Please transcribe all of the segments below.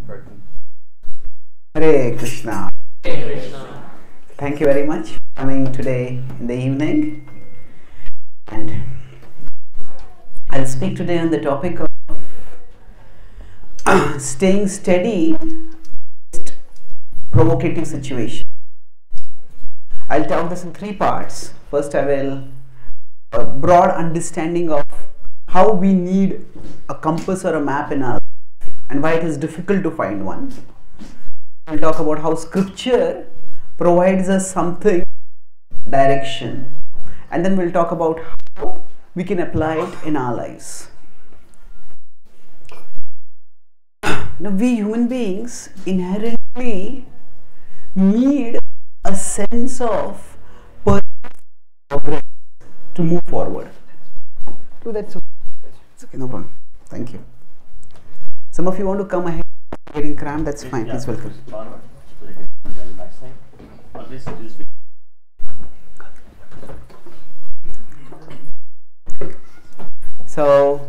Hare Krishna. Hare Krishna. Thank you very much for coming today in the evening. And I'll speak today on the topic of staying steady in provocative situation. I'll talk this in three parts. First, I will a broad understanding of how we need a compass or a map in our life and why it is difficult to find one. We'll talk about how scripture provides us something, direction, and then we'll talk about how we can apply it in our lives. Now, we human beings inherently need a sense of progress to move forward. So that's okay. It's okay, no problem. Thank you. Some of you want to come ahead, getting cramped, that's fine. Please welcome. So,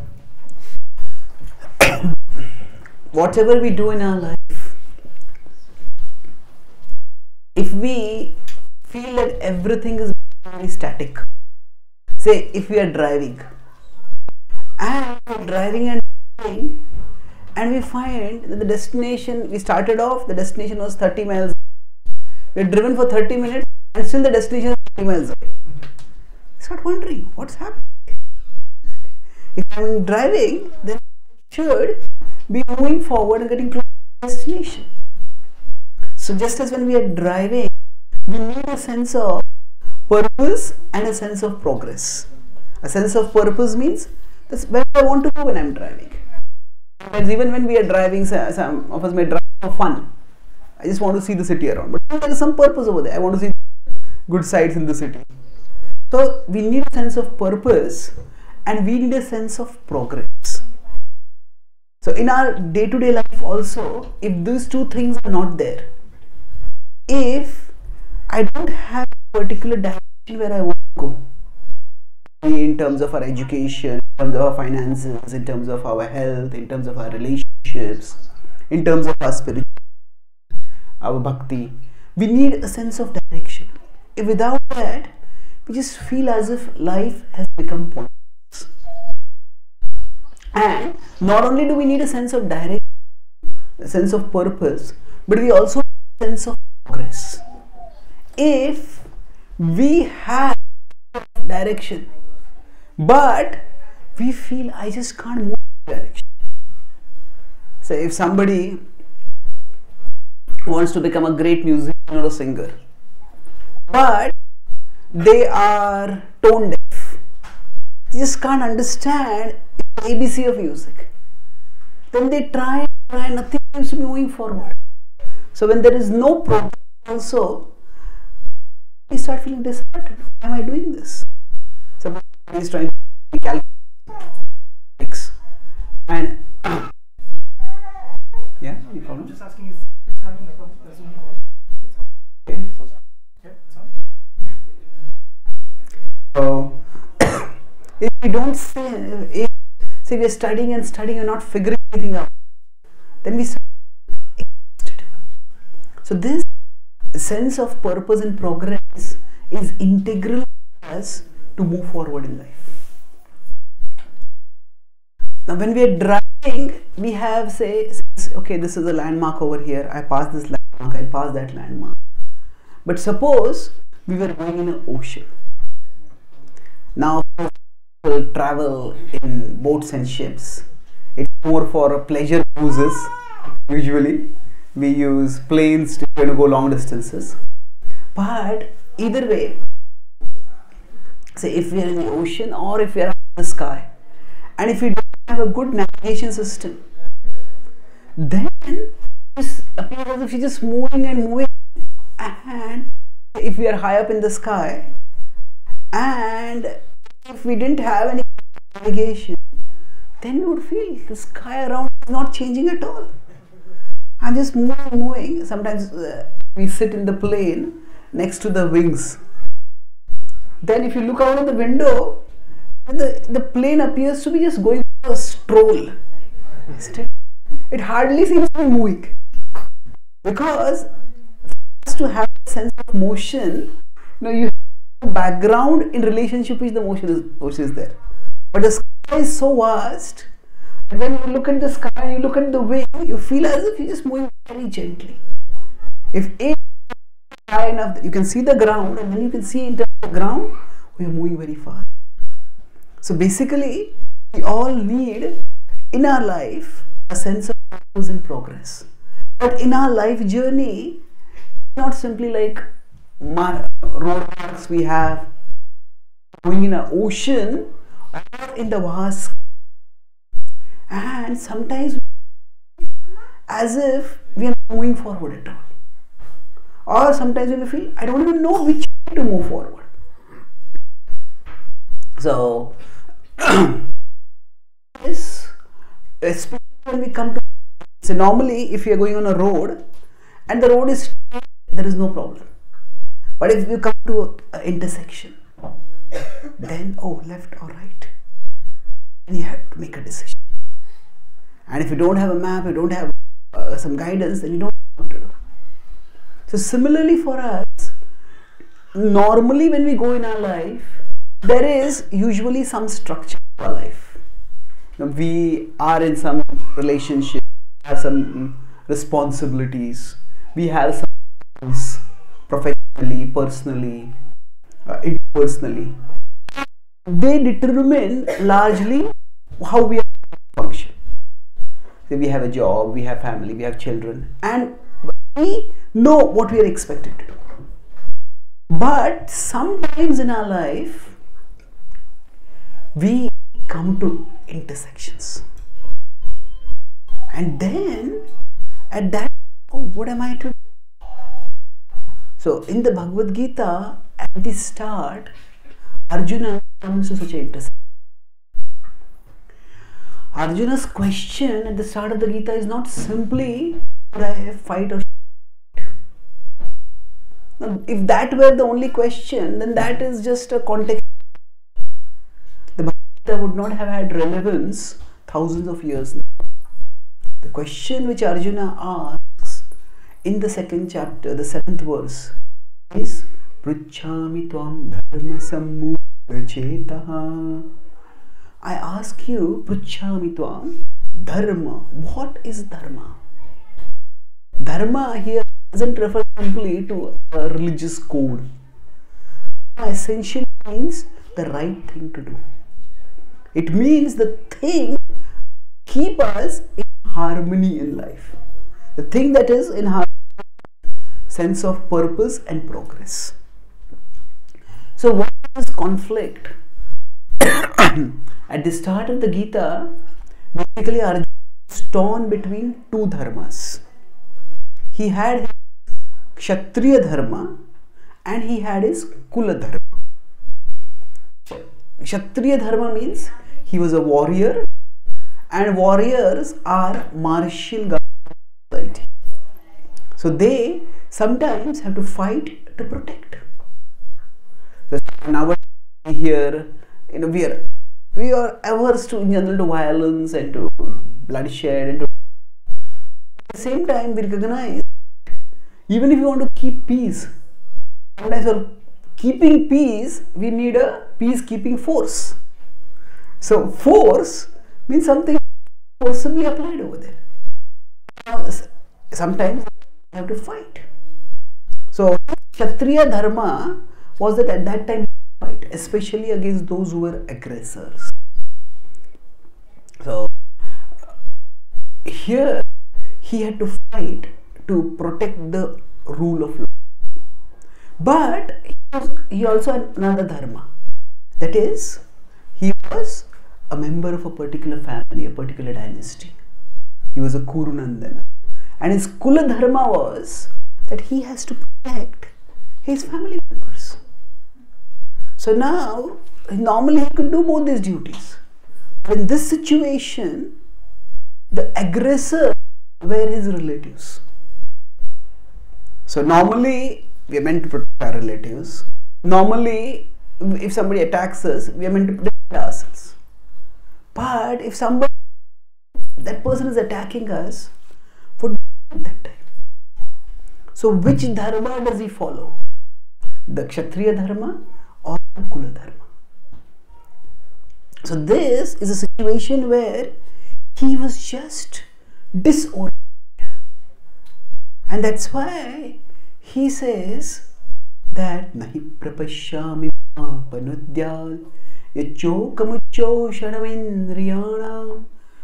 whatever we do in our life, if we feel that everything is very static, say if we are driving and we find that the destination, we started off, the destination was 30 miles. We are driven for 30 minutes and still the destination is 30 miles away. Start wondering what's happening. If I'm driving, then I should be moving forward and getting close to the destination. So just as when we are driving, we need a sense of purpose and a sense of progress. A sense of purpose means that's where I want to go when I'm driving. Sometimes even when we are driving, some of us may drive for fun. I just want to see the city around. But there is some purpose over there. I want to see good sights in the city. So we need a sense of purpose and we need a sense of progress. So in our day-to-day life also, if these two things are not there, if I don't have a particular direction where I want to go, in terms of our education, in terms of our finances, in terms of our health, in terms of our relationships, in terms of our spirituality, our bhakti, we need a sense of direction. If without that, we just feel as if life has become pointless. And not only do we need a sense of direction, a sense of purpose, but we also need a sense of progress. If we have direction, but we feel I just can't move in direction. So if somebody wants to become a great musician or a singer, but they are tone deaf, they just can't understand the ABC of music, then they try, nothing seems to be moving forward. So when there is no progress also, we start feeling disheartened. Why am I doing this? Somebody is trying to calculate and yeah, any problem? I'm just asking, is it's running the Zoom call? Okay. Yeah, it's on. So if we don't say we are studying and and not figuring anything out, then we start exhausted. So this sense of purpose and progress is integral for us to move forward in life. Now when we are driving, we have okay, this is a landmark over here, I pass this landmark, I'll pass that landmark. But suppose we were going in an ocean. Now people travel in boats and ships. It's more for pleasure cruises. Usually we use planes to go long distances. But either way, say if we are in the ocean or if we are in the sky, and if we don't have a good navigation system, then it appears as if you're just moving and moving. And if we are high up in the sky, and if we didn't have any navigation, then we would feel the sky around is not changing at all. I'm just moving. Sometimes we sit in the plane next to the wings. Then if you look out of the window, the plane appears to be just going for a stroll. it hardly seems to be moving. Because to have a sense of motion, you have a background in relationship which the motion is there. But the sky is so vast that when you look at the sky, you look at the wind, you feel as if you're just moving very gently. If it is high enough, you can see the ground, and then you can see into the ground, we are moving very fast. So basically, we all need in our life a sense of purpose and progress. But in our life journey, not simply like roadmarks we have, going in an ocean or in the vast, and sometimes as if we are not moving forward at all, or sometimes we feel I don't even know which way to move forward. So this, especially when we come to, so normally if you are going on a road and the road is straight, there is no problem. But if you come to an intersection, then left or right, then you have to make a decision. And if you don't have a map, you don't have some guidance, then you don't know what to do. So similarly for us, normally when we go in our life, there is usually some structure to our life. We are in some relationship, have some responsibilities, we have some things professionally, personally, interpersonally. They determine largely how we function. So we have a job, we have family, we have children, and we know what we are expected to do. But sometimes in our life, we come to intersections. And then at that, what am I to do? So in the Bhagavad-Gītā, at the start, Arjuna comes to such an intersection. Arjuna's question at the start of the Gita is not simply, should I fight or fight? Now, if that were the only question, then that is just a context. The Bhagavad-Gītā would not have had relevance thousands of years now. The question which Arjuna asks in the second chapter, the 7th verse, is Pruchhami tvam dharma sammudha chetaha. I ask you, Pruchhami tvam dharma. What is dharma? Dharma here doesn't refer simply to a religious code. Dharma essentially means the right thing to do. It means the thing keep us in harmony in life. The thing that is in harmony, sense of purpose and progress. So what is conflict? At the start of the Gita, basically Arjuna was torn between two dharmas. He had his Kshatriya dharma and he had his Kula dharma. Kshatriya dharma means he was a warrior, and warriors are martial guardians. So they sometimes have to fight to protect. So nowadays here, we are averse to in general to violence and to bloodshed, and at the same time we recognize even if you want to keep peace, sometimes for keeping peace we need a peacekeeping force. So force means something forcibly applied over there. Sometimes you have to fight. So Kshatriya dharma was that at that time fight, especially against those who were aggressors. So here he had to fight to protect the rule of law. But he also had another dharma. That is, he was a member of a particular family, a particular dynasty. He was a Kurunandana. And his Kula dharma was that he has to protect his family members. So now, normally he could do both these duties. But in this situation, the aggressor were his relatives. So normally, we are meant to protect our relatives. Normally, if somebody attacks us, we are meant to protect ourselves. But if somebody that person is attacking us for at that time. So which dharma does he follow? The Kshatriya dharma or the Kula dharma? So this is a situation where he was just disoriented. And that's why he says that Nahi prapashyami panudyal yachokamucho shanamindriyana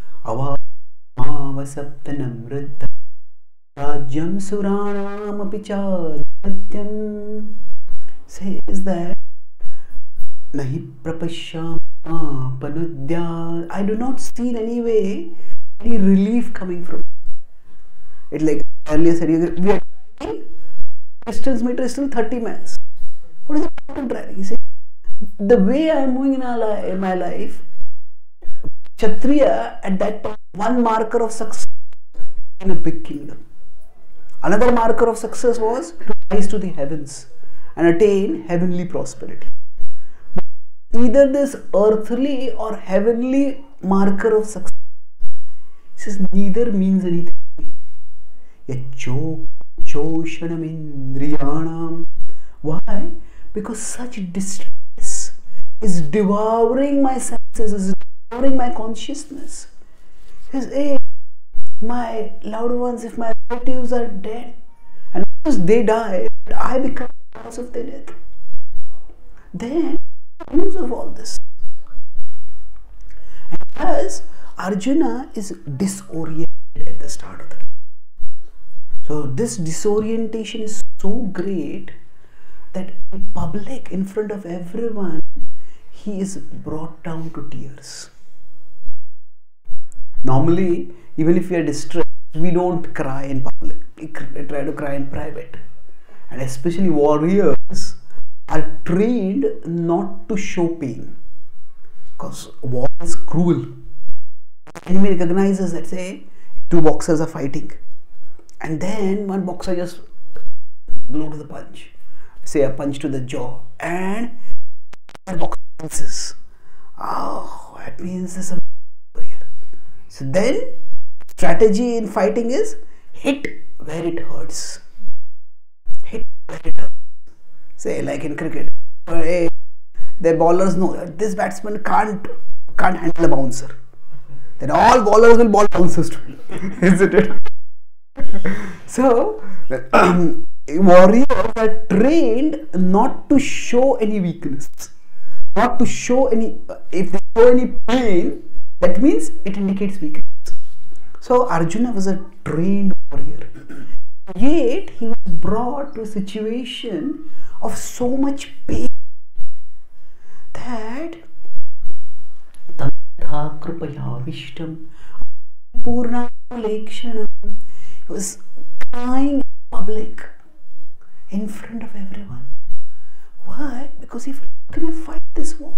avasaptanam vriddha rajyam suranam apicha dhatyam. Says that Nahi prapashyami panudyal, I do not see in any way any relief coming from it. Like earlier said, we are driving, distance meter is still 30 miles. What is the point of driving? You say, the way I am moving in my life, Kshatriya at that point, one marker of success in a big kingdom. Another marker of success was to rise to the heavens and attain heavenly prosperity. Either this earthly or heavenly marker of success, he says, neither means anything. Why? Because such distress is devouring my senses, is devouring my consciousness. He says, hey, my loved ones, if my relatives are dead, and once they die, I become the cause of their death, then use of all this. And thus Arjuna is disoriented at the start of the game. So this disorientation is so great that in public, in front of everyone, he is brought down to tears. Normally, even if we are distressed, we don't cry in public. We try to cry in private. And especially warriors are trained not to show pain, because war is cruel. The enemy recognizes that, say, two boxers are fighting, and then one boxer just blow to the punch, say a punch to the jaw, and the boxer misses. Oh, that means there's a warrior. So then, strategy in fighting is hit where it hurts. Hit where it hurts. Say like in cricket, the bowlers know that this batsman can't handle a bouncer. Then all bowlers will bowl bouncers to him, isn't it? So warriors are trained not to show any weakness, not to show any. If they show any pain, that means it indicates weakness. So Arjuna was a trained warrior, yet he was brought to a situation of so much pain that Tantha Krupaya Vishtam Purna Lekshanam, he was crying in public in front of everyone. Why? Because he felt, how can I fight this war?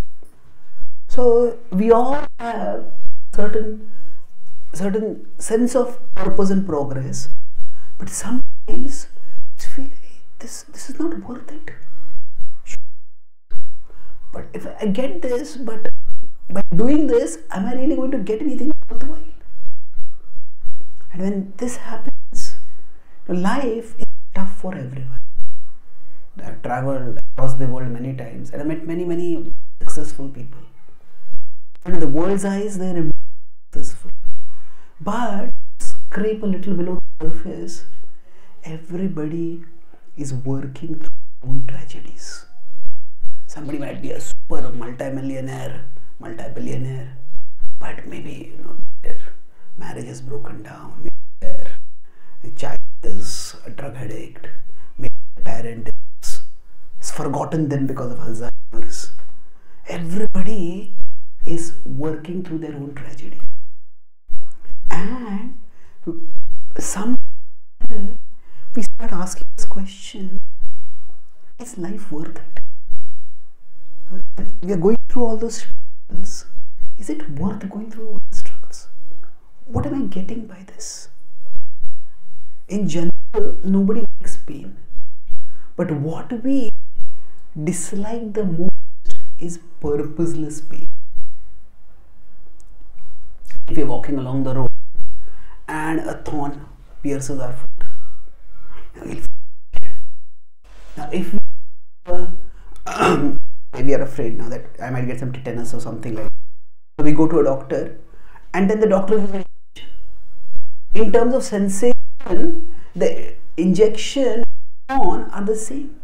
So we all have certain sense of purpose and progress, but sometimes we feel, hey, this is not worth it. But if I get this, but by doing this, am I really going to get anything worthwhile? And when this happens, life is tough for everyone. I've traveled across the world many times and I met many successful people. And in the world's eyes, they are successful. But scrape a little below the surface, everybody is working through their own tragedies. Somebody might be a super multi-billionaire, but maybe their marriage is broken down, maybe their child is a drug addict, maybe their parent has forgotten them because of Alzheimer's. Everybody is working through their own tragedy. And somewhere we start asking this question, is life worth it? We are going through all those struggles. Is it worth going through all the struggles? What am I getting by this? In general, nobody likes pain. But what we dislike the most is purposeless pain. if we're walking along the road and a thorn pierces our foot. Now if we are afraid now that I might get some tetanus or something like that, so we go to a doctor and then the doctor gives an injection. In terms of sensation, the injection and thorn are the same,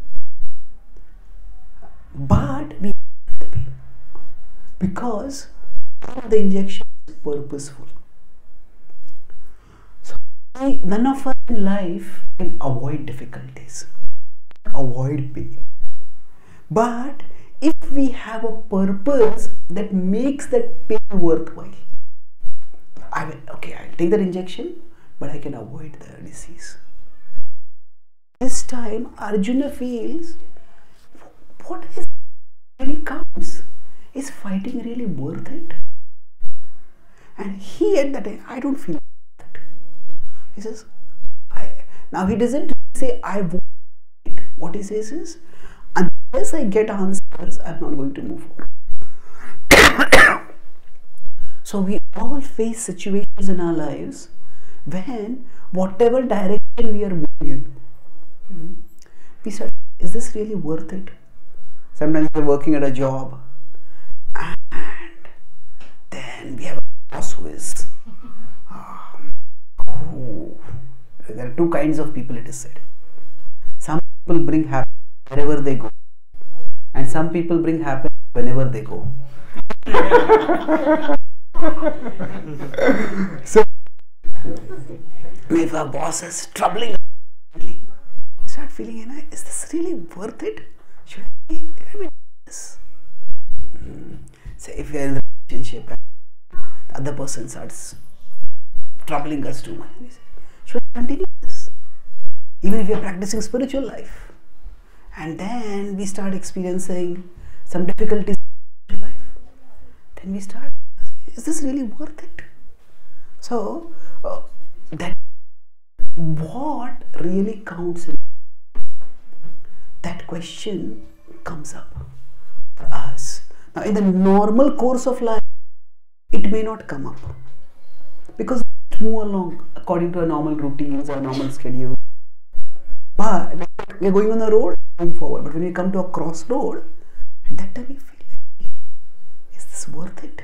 but we get the pain because the injection is purposeful. So none of us in life can avoid difficulties, avoid pain. But if we have a purpose that makes that pain worthwhile, I'll take that injection, but I can avoid the disease. This time Arjuna feels, what is really counts? Is fighting really worth it? And he at that time, I don't feel that. He says, now he doesn't say I won't fight. What he says is, unless I get answers, I'm not going to move forward. So we all face situations in our lives when whatever direction we are moving in, we start, is this really worth it? Sometimes we're working at a job and then we have a boss who is, there are two kinds of people, it is said. Some people bring happiness wherever they go, and some people bring happiness whenever they go. So if our boss is troubling us, you start feeling, is this really worth it? Should I do this? Say if we are in a relationship and the other person starts troubling us too much, we say, should I continue this? Even if we are practicing spiritual life, and then we start experiencing some difficulties in life, then we start, is this really worth it? So that what really counts in that question comes up for us. Now in the normal course of life, it may not come up because we move along according to our normal routines or normal schedule. But we are going on the road, going forward. But when we come to a crossroad, at that time we feel like, is this worth it?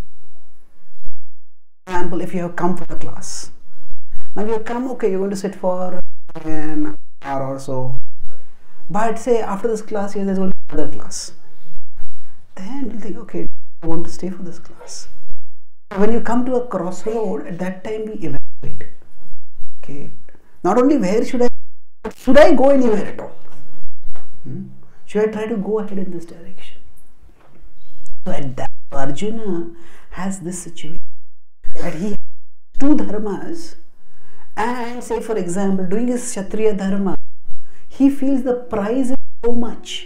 For example, if you have come for a class, now you have come, okay, you're going to sit for an hour or so. But say after this class, there's only another class. Then you'll think, okay, I want to stay for this class. When you come to a crossroad, at that time we evaluate. Okay, not only where should I go anywhere at all? Should I try to go ahead in this direction? So at that, Arjuna has this situation that he has two dharmas, and say for example, doing his Kshatriya dharma, he feels the price is so much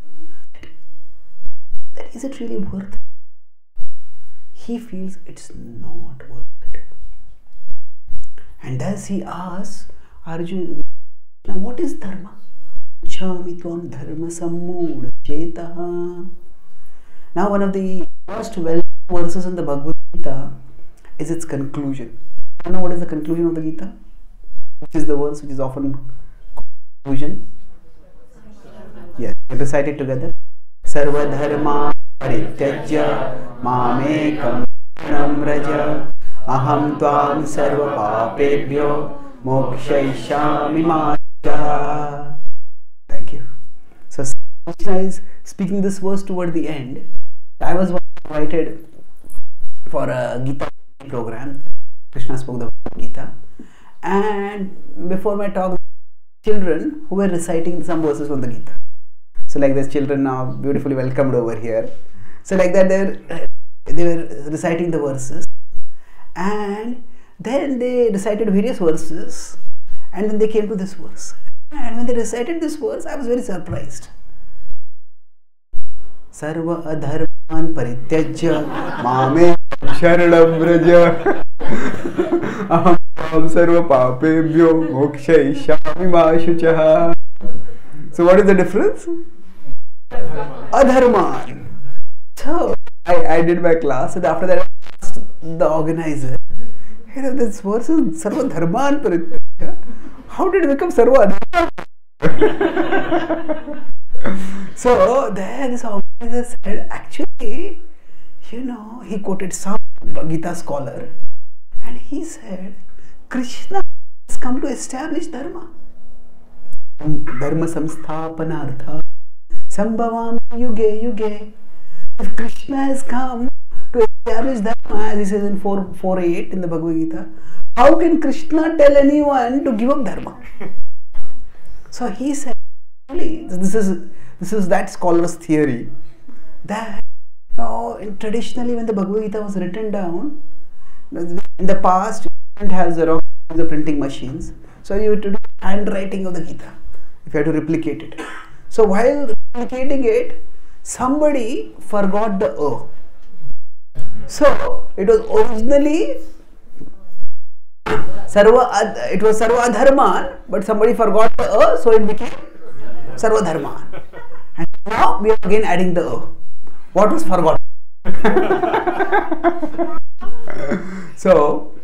that is it really worth it? He feels it's not worth it. And thus he asks Arjuna, now what is dharma? Chami tvam dharma sammood chetaha. Now one of the most well verses in the Bhagavad-Gītā is its conclusion. You know what is the conclusion of the Gita? Which is the verse which is often conclusion? Yes, recite it together. Sarva dharma parityajya mamekam namraja aham tvam sarva papebhyo mokshayishami maja. Thank you. So Krishna is speaking this verse toward the end. I was invited for a Gita program. Krishna spoke the Gita, and before my talk, children who were reciting some verses from the Gita. So like these children now beautifully welcomed over here. So like that they were reciting the verses, and then they recited various verses, and then they came to this verse. And when they recited this verse, I was very surprised. Sarva adharman parityajya mame sharanam vraja aham sarva papebhyo mokshayishami mashuchaha. So what is the difference? Adharman. So I did my class, and after that I asked the organizer, this verse is Sarva Dharman Parityaja. How did it become Sarva Adharma? So there this organizer said, actually, he quoted some Gita scholar and he said, Krishna has come to establish Dharma. Dharma samsthapanartha sambhavam yuge yuge. If Krishna has come to establish Dharma, as he says in 4.8 in the Bhagavad-Gītā, how can Krishna tell anyone to give up Dharma? So he said, this is that scholar's theory, that traditionally when the Bhagavad-Gītā was written down, in the past you didn't have the printing machines, so you had to do handwriting of the Gita if you had to replicate it. So while replicating it, somebody forgot the A. So it was originally Sarva Adharman, but somebody forgot the A, so it became Sarva Dharman. And now we are again adding the A. What was forgotten? So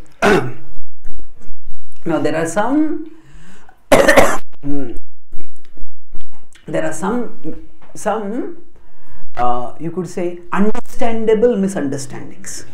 now there are some you could say understandable misunderstandings.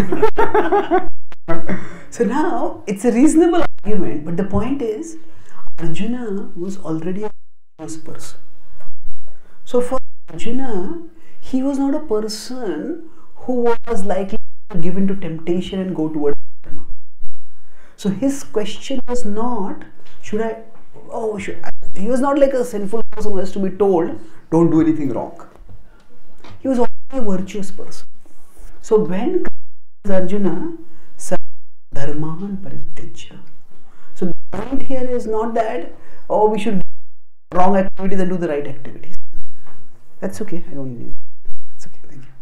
So now it's a reasonable argument, but the point is Arjuna was already a virtuous person. So for Arjuna, he was not a person who was likely to give in to temptation and go towards dharma. So his question was not, he was not like a sinful person who has to be told, don't do anything wrong. He was already a virtuous person. So when Arjuna, Dharman Parityaja. So the point here is not that, we should do wrong activities and do the right activities. That's okay, I don't need it. It's okay, thank you.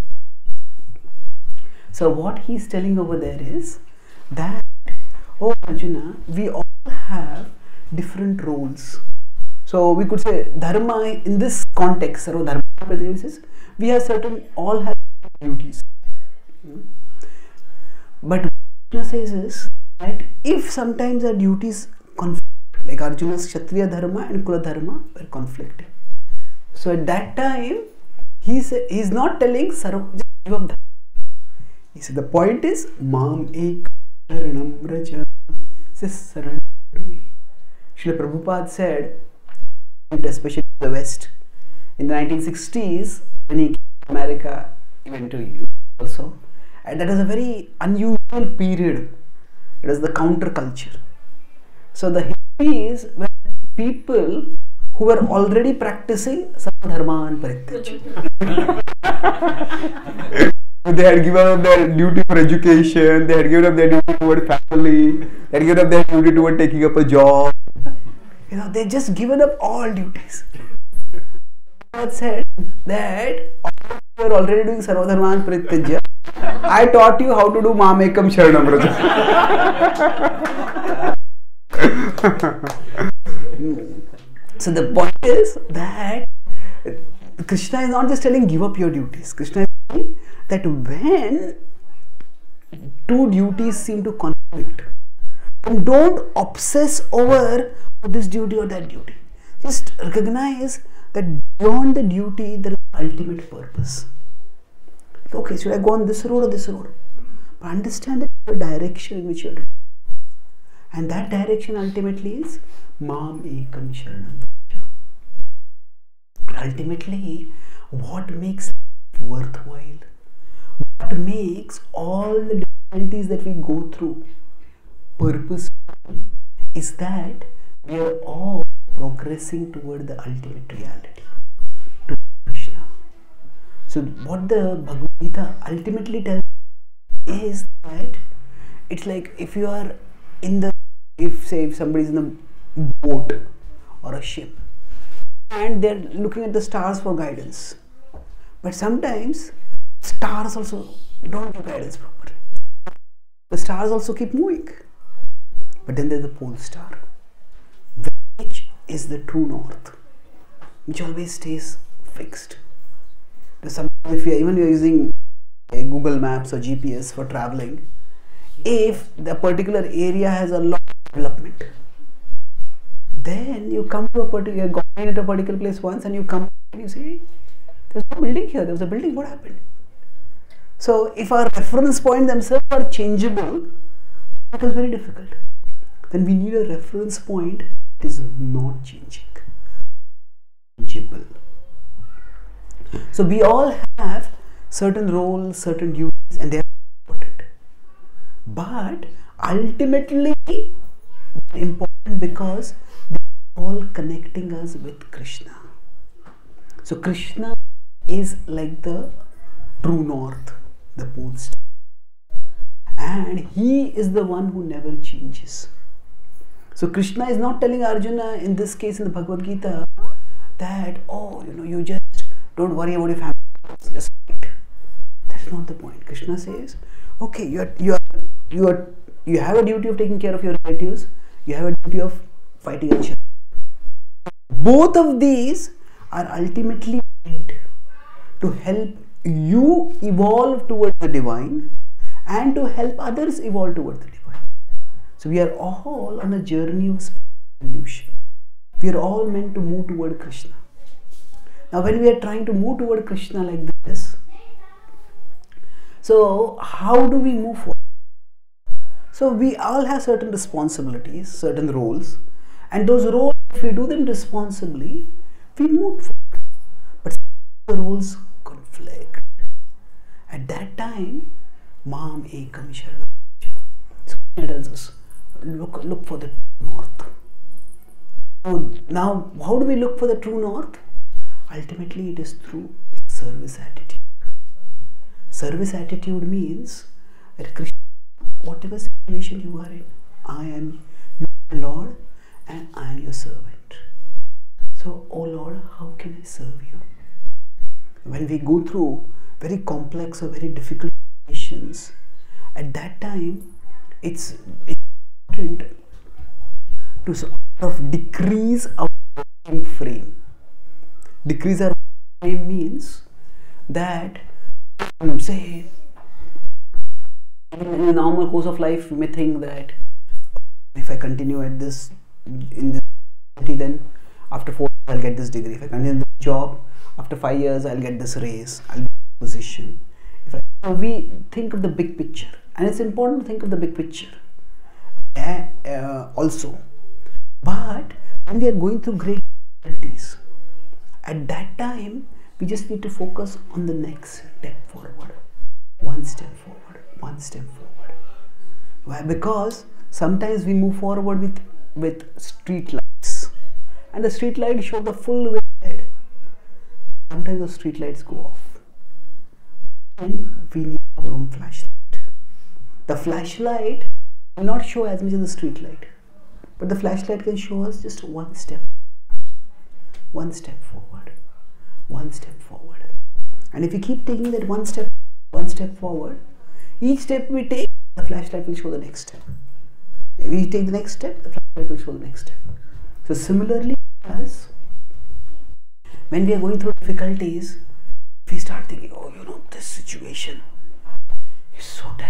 So what he's telling over there is that, Arjuna, we all have different roles. So we could say dharma in this context, dharma, we all have duties. But what Arjuna says is that if sometimes our duties conflict, like Arjuna's Kshatriya dharma and Kula dharma were conflicting. So at that time, he's not telling Sarva, just give up dharma. He said the point is, Mam ek sharanam raja, saranam brahmi. Srila Prabhupada said, especially in the West, in the 1960s, when he came to America, he went to Europe also, and that was a very unusual period. It was the counterculture. So the hippies were people who were already practicing Sarva and Parityaja. They had given up their duty for education, they had given up their duty toward family, they had given up their duty toward taking up a job. They had just given up all duties. God said that you are already doing Sarva and Parityaja. I taught you how to do Mamekam Sharanam Raja. So the point is that Krishna is not just telling give up your duties. Krishna is saying that when two duties seem to conflict, don't obsess over this duty or that duty. Just recognize that beyond the duty there is ultimate purpose. Okay, should I go on this road or this road? But understand the direction in which you are doing. And that direction ultimately is Mam Ekam Sharanam. Ultimately, what makes life worthwhile, what makes all the difficulties that we go through purposeful, is that we are all progressing toward the ultimate reality, to Krishna. So what the Bhagavad-Gītā ultimately tells is that it's like if you are in the, if somebody is in a boat or a ship and they're looking at the stars for guidance, but sometimes stars also don't give guidance properly. The stars also keep moving, but then there's the pole star, which is the true north, which always stays fixed. Sometimes if we are using Google Maps or GPS for traveling, if the particular area has a lot of development, then you come to a particular, gone at a particular place once and you come and you say, there's no building here, there was a building, what happened? So if our reference point themselves are changeable, that is very difficult. Then we need a reference point that is not changing. Changeable. So we all have certain roles, certain duties, and they are important. But ultimately they're important because they are all connecting us with Krishna. So Krishna is like the true north, the pole star. And he is the one who never changes. So Krishna is not telling Arjuna, in this case in the Bhagavad-Gītā, that, oh, you just don't worry about your family, just fight. That's not the point. Krishna says, okay, you have a duty of taking care of your relatives, you have a duty of fighting each other. Both of these are ultimately meant to help you evolve towards the divine and to help others evolve towards the divine. So we are all on a journey of spiritual evolution. We are all meant to move toward Krishna. Now when we are trying to move toward Krishna like this, so how do we move forward? So we all have certain responsibilities, certain roles, and those roles, if we do them responsibly, we move forward. But the roles conflict. At that time, Mam Ekam Sharanam. So it tells us, look for the north. So now, how do we look for the true north? Ultimately, it is through service attitude. Service attitude means that Krishna, whatever situation you are in, I am your Lord and I am your servant. So, oh Lord, how can I serve you? When we go through very complex or very difficult situations, at that time, it's important to sort of decrease our frame. Decrease our frame means that, say, in a normal course of life, we may think that if I continue at this, in this degree, then after 4 years I'll get this degree. If I continue in this job, after 5 years I'll get this raise, I'll be in this position. So we think of the big picture, and it's important to think of the big picture also. But when we are going through great difficulties, at that time we just need to focus on the next step forward. One step forward, one step forward. Why? Because sometimes we move forward with street lights, and the street lights show the full way ahead. Sometimes the street lights go off, and we need our own flashlight. The flashlight will not show as much as the street light, but the flashlight can show us just one step forward, one step forward. And if we keep taking that one step forward, each step we take, the flashlight will show the next step. If we take the next step, the flashlight will show the next step. So similarly, as when we are going through difficulties, we start thinking, oh, this situation is so terrible.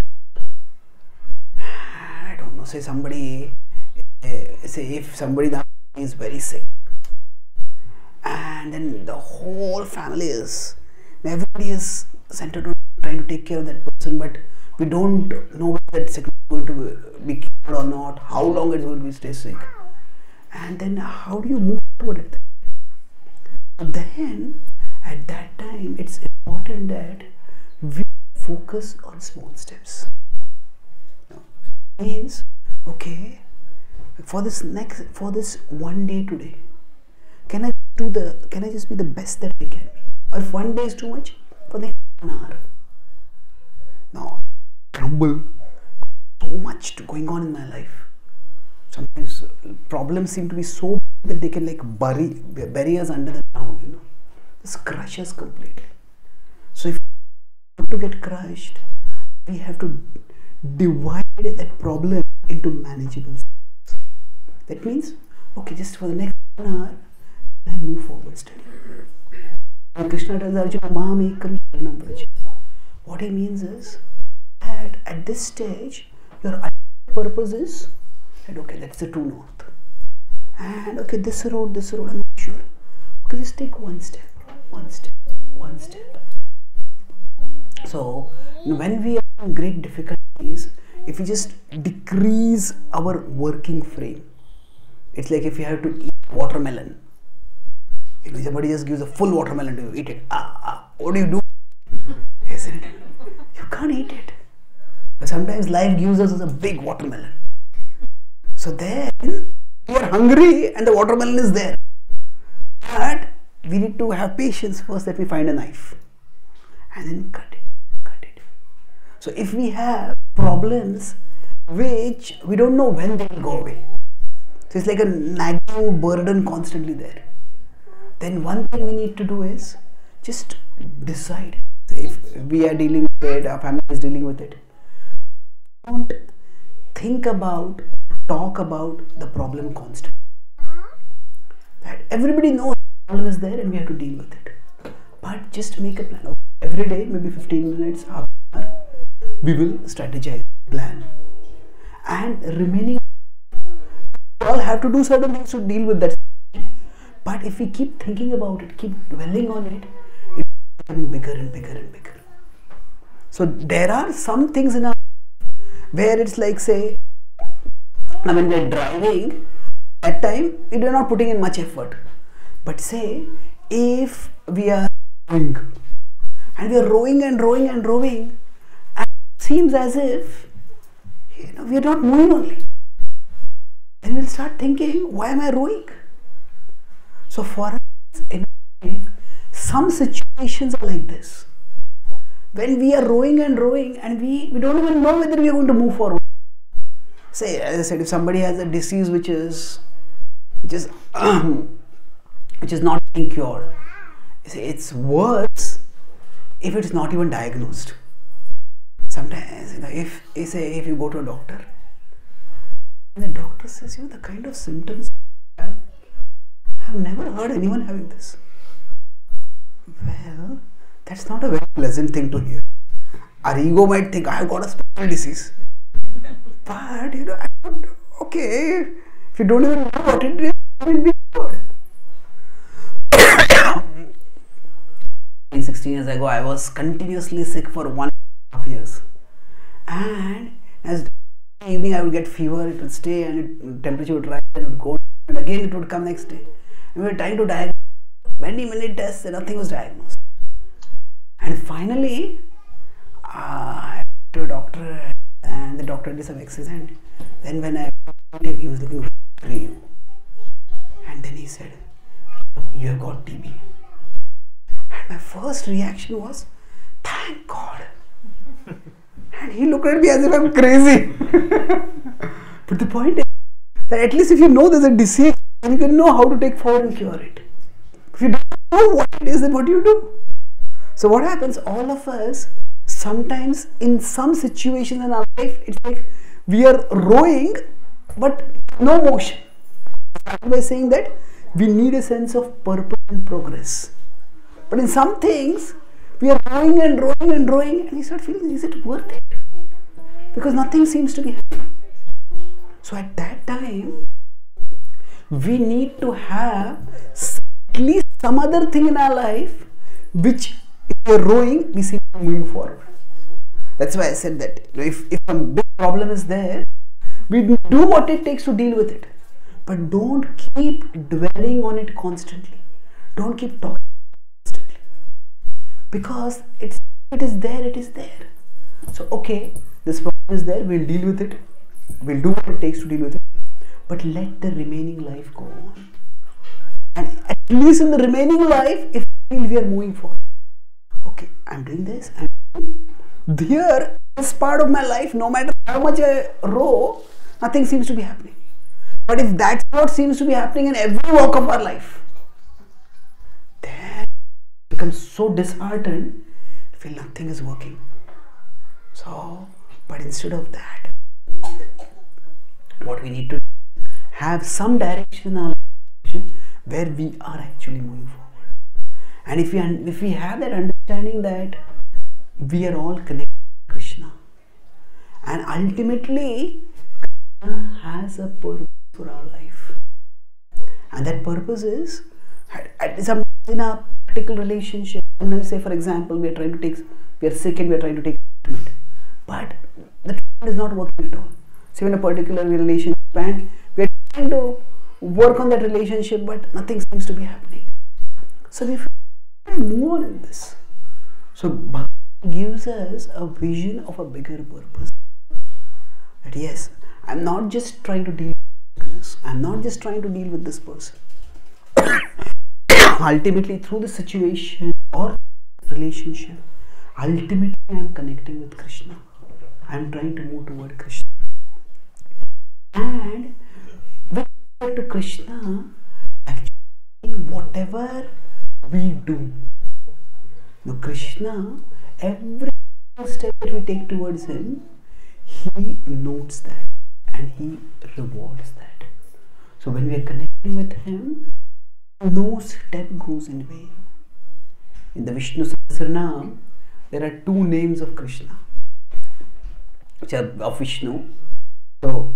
I don't know, say somebody, if somebody that is very sick, and then the whole family is, everybody is centered on trying to take care of that person, but we don't know whether that sickness is going to be cured or not, how long it's going to stay sick, and then how do you move forward at that? But then at that time it's important that we focus on small steps. Means, okay, for this one day today, can I just be the best that I can be? Or if one day is too much, for the next 1 hour. Now, crumble, so much going on in my life. Sometimes problems seem to be so big that they can like bury us under the ground, just crush us completely. So if we want to get crushed, we have to divide that problem into manageable steps. That means, okay, just for the next 1 hour, I move forward steadily. And Krishna tells Arjuna, Mam Ekam Sharanam Vraja. What he means is that at this stage, your ultimate purpose is that, okay, that's the true north. And okay, this road, I'm not sure. Okay, just take one step. So, when we are in great difficulties, if we just decrease our working frame, it's like if you have to eat watermelon. Somebody just gives a full watermelon to you, eat it. What do you do? Isn't it? You can't eat it. But sometimes life gives us a big watermelon. So then we are hungry and the watermelon is there. But we need to have patience first. Let me find a knife and then cut it. So if we have problems which we don't know when they will go away, so it's like a nagging burden constantly there, then one thing we need to do is just decide. If we are dealing with it, our family is dealing with it, don't think about, talk about the problem constantly. That everybody knows the problem is there and we have to deal with it. But just make a plan. Every day, maybe 15 minutes, half an hour, we will strategize, plan. And remaining, we all have to do certain things to deal with that. But if we keep thinking about it, keep dwelling on it, it's becoming bigger and bigger and bigger. So there are some things in our life where it's like, say, when we're driving, at time we are not putting in much effort. But say, if we are rowing, and we are rowing and it seems as if we are not moving only. Then we'll start thinking, why am I rowing? So for us in life, some situations are like this. When we are rowing and we don't even know whether we are going to move forward. Say, as I said, if somebody has a disease which is not being cured, it's worse if it's not even diagnosed. Sometimes, if you go to a doctor and the doctor says, the kind of symptoms you have, I have never heard anyone having this. Well, that's not a very pleasant thing to hear. Our ego might think, I have got a special disease. But, okay, if you don't even know what it is, it will be good. 16 years ago, I was continuously sick for 1.5 years. And as evening I would get fever, it would stay and temperature would rise and it would go, and again it would come next day. And we were trying to diagnose, many tests and nothing was diagnosed. And finally, I went to a doctor and the doctor did some exercise, and then when I met him, he was looking green. And then he said, you have got TB. And my first reaction was, thank God. And he looked at me as if I'm crazy. But the point is that at least if you know there's a disease, then you can know how to take forward and cure it. If you don't know what it is, then what do you do? So what happens, all of us, sometimes in some situations in our life, it's like we are rowing but no motion. I started by saying that we need a sense of purpose and progress. But in some things, we are rowing and we start feeling, is it worth it? Because nothing seems to be happening. So at that time, we need to have at least some other thing in our life which, if we are rowing, we seem to be moving forward. That's why I said that if a big problem is there, we do what it takes to deal with it. But don't keep dwelling on it constantly. Don't keep talking constantly. Because it is there. So okay, this problem is there, we'll deal with it. We'll do what it takes to deal with it. But let the remaining life go on. And at least in the remaining life, if we are moving forward. Okay, I'm doing this. Here, this part of my life, no matter how much I row, nothing seems to be happening. But if that's what seems to be happening in every walk of our life, then we become so disheartened, feel nothing is working. So, but instead of that, what we need to do is have some direction in our life where we are actually moving forward. And if we have that understanding that we are all connected to Krishna. And ultimately, Krishna has a purpose for our life. And that purpose is, in a practical relationship, sometimes say for example, we are sick and we are trying to take treatment. But the treatment is not working at all. So in a particular relationship and we are trying to work on that relationship, but nothing seems to be happening. So we move on in this. So Bhagavad gives us a vision of a bigger purpose. That yes, I'm not just trying to deal with this. I'm not just trying to deal with this person. Ultimately, through the situation or relationship, ultimately I'm connecting with Krishna. I'm trying to move toward Krishna. And with respect to Krishna, actually whatever we do, Krishna, every step that we take towards Him, He notes that and He rewards that. So when we are connecting with Him, no step goes in vain. In the Vishnu Sahasranam, there are 2 names of Krishna, which are of Vishnu. So,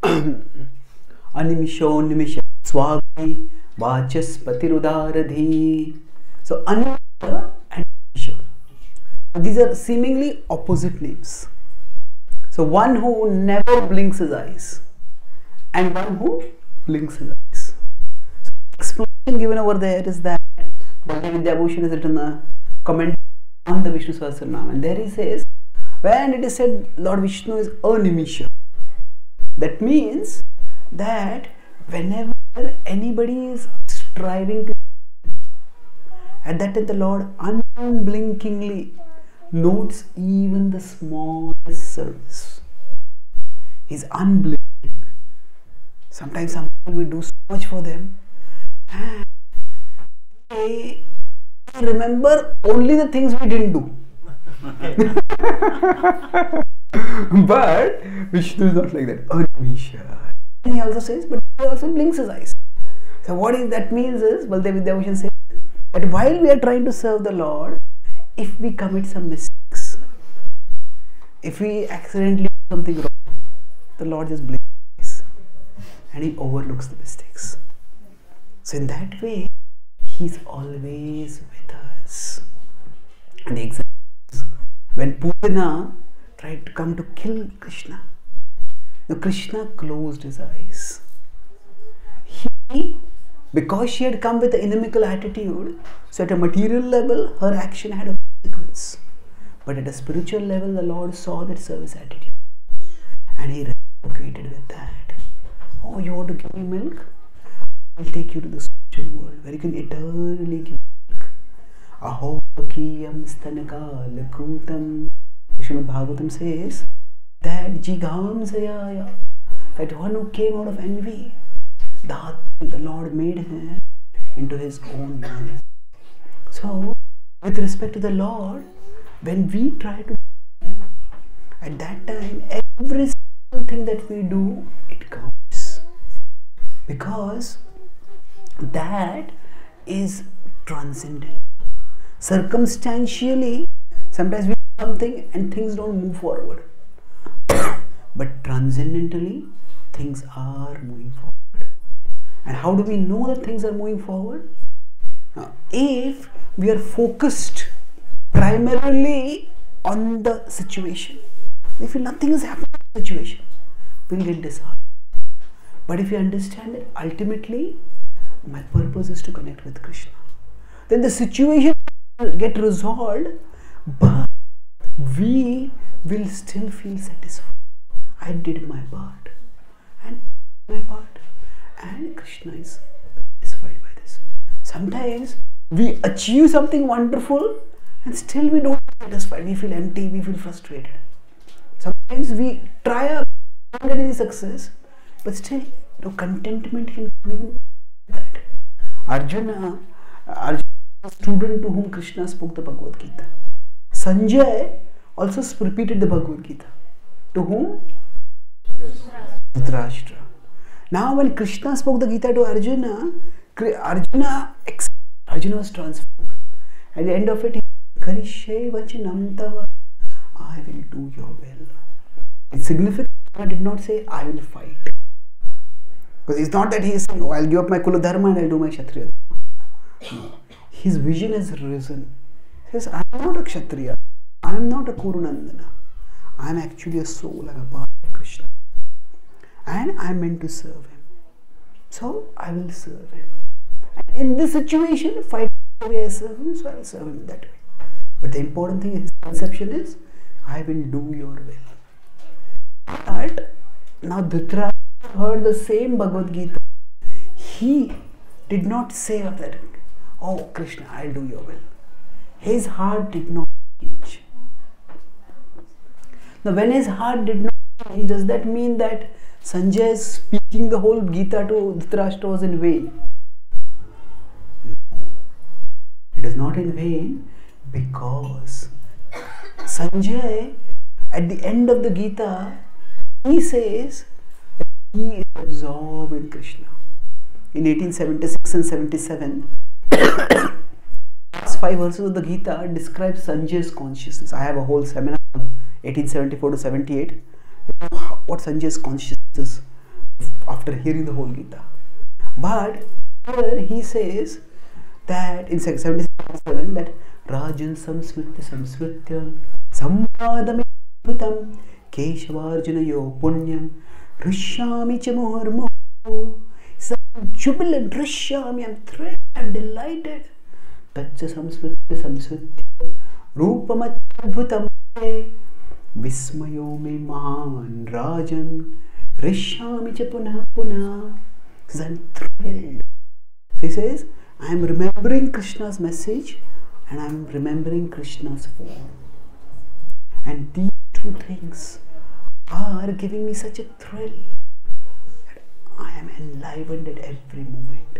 Animisho Nimisha Swagi Vachaspatirudaradhi. So, Animisha and Nimisha. These are seemingly opposite names. So, one who never blinks his eyes and one who blinks his eyes. So, the explanation given over there is that Bhagavad-Gītā has written a comment on the Vishnu Sahasranam, and there he says, when it is said Lord Vishnu is Animisha, that means that whenever anybody is striving to, at that time the Lord unblinkingly notes even the smallest service. He's unblinking. Sometimes some people we do so much for them and they remember only the things we didn't do. But Vishnu is not like that. Animisha. And he also says, but he also blinks his eyes. So what that means is, Bhagavad-Gītā says that while we are trying to serve the Lord, if we commit some mistakes, if we accidentally do something wrong, the Lord just blinks his eyes and He overlooks the mistakes. So in that way, He's always with us. And the example is when Putana tried to come to kill Krishna. Now Krishna closed his eyes. Because she had come with an inimical attitude, so at a material level, her action had a consequence. But at a spiritual level, the Lord saw that service attitude. And He reciprocated with that. Oh, you want to give me milk? I'll take you to the spiritual world where you can eternally give milk. Aho kiyam stanaka lakrutam. Srimad Bhagavatam says that jigam sayaya, that one who came out of envy, the Lord made him into His own man. So, with respect to the Lord, when we try to at that time, every single thing that we do, it counts. Because that is transcendent. Circumstantially, sometimes we do something and things don't move forward. But transcendentally, things are moving forward. And how do we know that things are moving forward? Now, if we are focused primarily on the situation, if nothing is happening in the situation, we'll get disheartened. But if you understand that ultimately my purpose is to connect with Krishna, then the situation will get resolved, but we will still feel satisfied. I did my part, and Krishna is satisfied by this. Sometimes we achieve something wonderful and still we don't feel satisfied. We feel empty, we feel frustrated. Sometimes we try our best, don't get any success, but still contentment can come even with that. Arjuna, the student to whom Krishna spoke the Bhagavad-Gītā. Sanjay also repeated the Bhagavad-Gītā. To whom? Dhritarashtra. Now when Krishna spoke the Gita to Arjuna, Arjuna was transformed. At the end of it, he Karishye vachanam tava. I will do your will. It's significant. I did not say I will fight. Because it's not that he is saying, oh, I'll give up my Kula Dharma and I'll do my Kshatriya. No. His vision has risen. He says, I am not a Kshatriya. I am not a Kurunandana. I am actually a soul. I am a part of Krishna. And I am meant to serve him. So I will serve him. And in this situation, fight the way I serve him, so I will serve him that way. But the important thing, his conception is, I will do your will. But now Dhritarashtra heard the same Bhagavad-Gītā. He did not say of that, oh Krishna, I'll do your will. His heart did not change. Now when his heart did not change, does that mean that Sanjay speaking the whole Gita to Dhritarashtra was in vain? No. It is not in vain because Sanjay at the end of the Gita, he says that he is absorbed in Krishna. In 1876 and 77, last 5 verses of the Gita describe Sanjay's consciousness. I have a whole seminar on 1874 to 78. What Sanjay's consciousness is after hearing the whole Gita. But here he says that in 77 that Rajan Samsmritya Samsmritya Samvadame Bhutam Keshavarjuna Yo Punyam Rishyami Chamurmu. So I'm jubilant, Rishyami, I'm thrilled, I'm delighted. Tacha Samsmritya Samsmritya Rupam Adbhutam Vismayo me man Rajan Rishyami cha punah punah. He says, I'm thrilled. So he says, I am remembering Krishna's message and I am remembering Krishna's form. And these two things are giving me such a thrill that I am enlivened at every moment.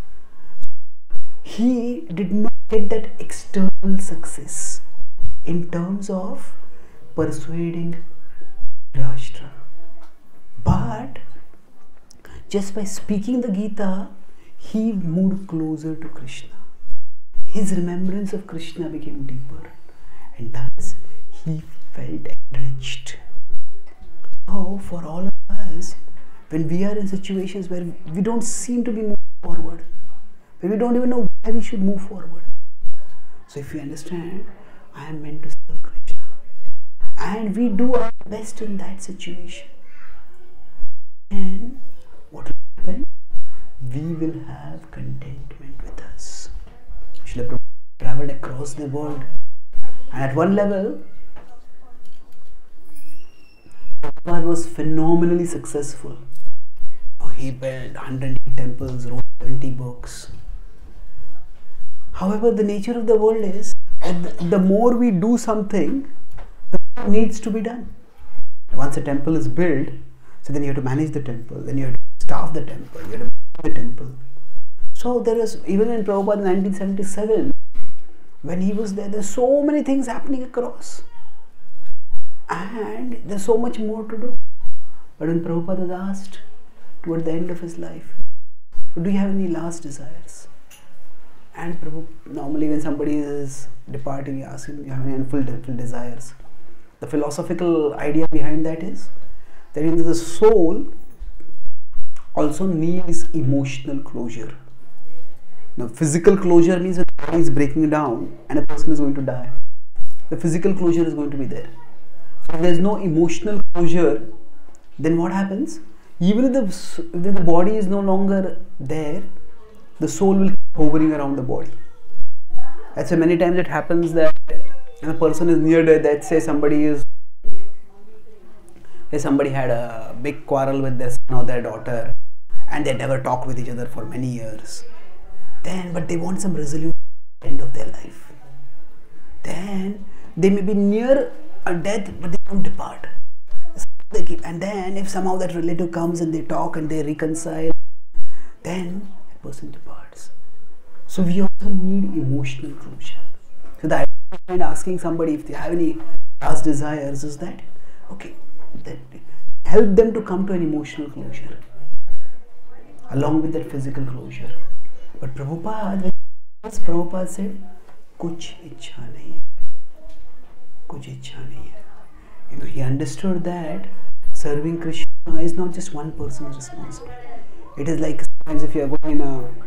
He did not get that external success in terms of persuading Rashtra. But just by speaking the Gita, he moved closer to Krishna. His remembrance of Krishna became deeper, and thus he felt enriched. So for all of us, when we are in situations where we don't seem to be moving forward, when we don't even know why we should move forward, so if we understand, I am meant to serve Krishna, and we do our best in that situation, then what will happen? We will have contentment with us. Srila Prabhupada travelled across the world, and at one level Prabhupada was phenomenally successful. He built 100 temples, wrote 70 books. However, the nature of the world is that the more we do something, the more needs to be done. Once a temple is built, so then you have to manage the temple, then you have to staff the temple, you have to manage the temple. So there was, even in Prabhupada in 1977, when he was there, there's so many things happening across. And there's so much more to do. But when Prabhupada was asked toward the end of his life, do you have any last desires? And normally when somebody is departing, you ask him, do you have any unfulfilled desires? The philosophical idea behind that is that the soul also needs emotional closure. Now, physical closure means that the body is breaking down and a person is going to die. The physical closure is going to be there. If there is no emotional closure, then what happens? Even if the body is no longer there, the soul will keep hovering around the body. That's why many times it happens that when a person is near death, let's say somebody had a big quarrel with their son or their daughter, and they never talked with each other for many years. But they want some resolution at the end of their life. Then they may be near a death, but they don't depart. And then if somehow that relative comes and they talk and they reconcile, then that person departs. So we also need emotional closure. So the idea behind asking somebody if they have any last desires is that, okay, that help them to come to an emotional closure along with that physical closure. But Prabhupada said, Kuch ichha nahi. कुछ इच्छा नहीं है. He understood that serving Krishna is not just one person's responsibility. It is like sometimes if you are going in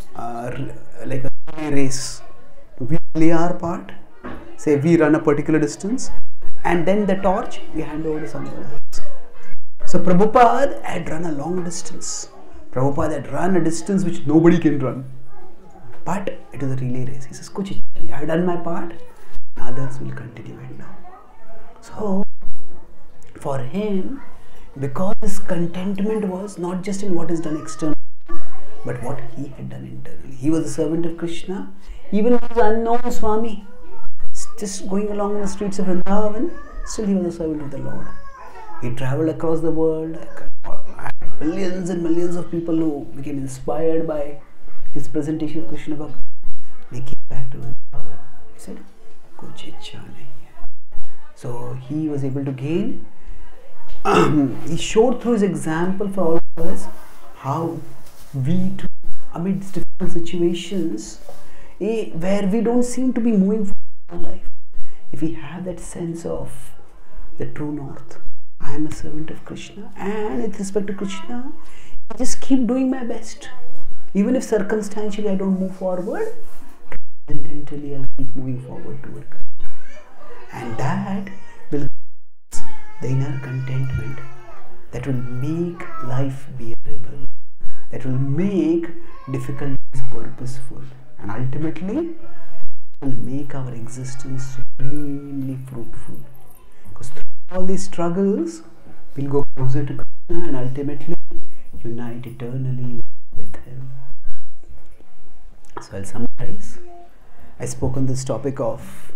a race, we play our part. Say we run a particular distance, and then the torch we hand over to someone else. So Prabhupada had run a long distance. Prabhupada had run a distance which nobody can run. But it was a relay race. He says, Kuch, I have done my part, others will continue it now. So, for him, because his contentment was not just in what is done externally, but what he had done internally. He was a servant of Krishna, even when he was unknown Swami, just going along in the streets of Vrindavan, still he was a servant of the Lord. He travelled across the world, millions and millions of people who became inspired by his presentation of Krishna Bhakti. They came back to Vrindavan. He said, Kuch ichha nahi hai. So he was able to gain. He showed through his example for all of us how we too, amidst difficult situations where we don't seem to be moving forward in life, if we have that sense of the true north, I am a servant of Krishna, and with respect to Krishna, I just keep doing my best. Even if circumstantially I don't move forward, transcendentally I'll keep moving forward toward Krishna. And that will give the inner contentment that will make life bearable, that will make difficulties purposeful, and ultimately will make our existence supremely fruitful. Because through all these struggles, we'll go closer to Krishna and ultimately unite eternally with Him. So I'll summarize. I spoke on this topic of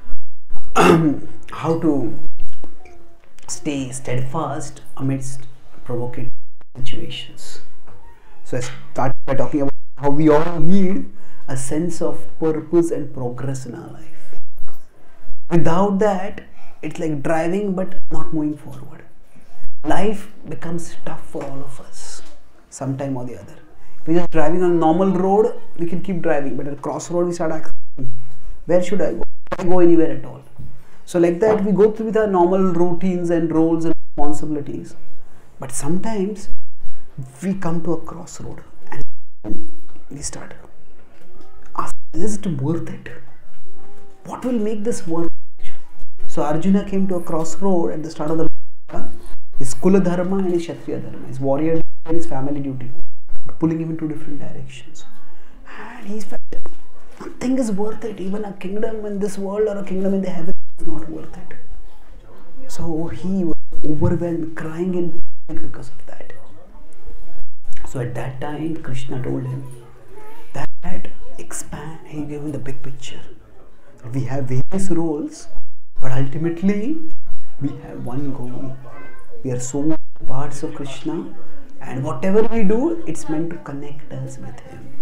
how to stay steadfast amidst provocative situations. So I started by talking about how we all need a sense of purpose and progress in our life. Without that, it's like driving but not moving forward. Life becomes tough for all of us, sometime or the other. If we're just driving on a normal road, we can keep driving, but at a crossroad we start asking, where should I go? Should I go anywhere at all? So like that, we go through with our normal routines and roles and responsibilities. But sometimes we come to a crossroad and we start asking, is it worth it? What will make this worth it? So Arjuna came to a crossroad at the start of the Bhagavad-Gītā. His Kula Dharma and his Kshatriya Dharma, his warrior duty and his family duty, pulling him in two different directions. And he felt nothing is worth it. Even a kingdom in this world or a kingdom in the heavens is not worth it. So he was overwhelmed, crying in pain because of that. So at that time, Krishna told him that expand. He gave him the big picture. We have various roles, but ultimately we have one goal. We are so many parts of Krishna, and whatever we do, it's meant to connect us with Him.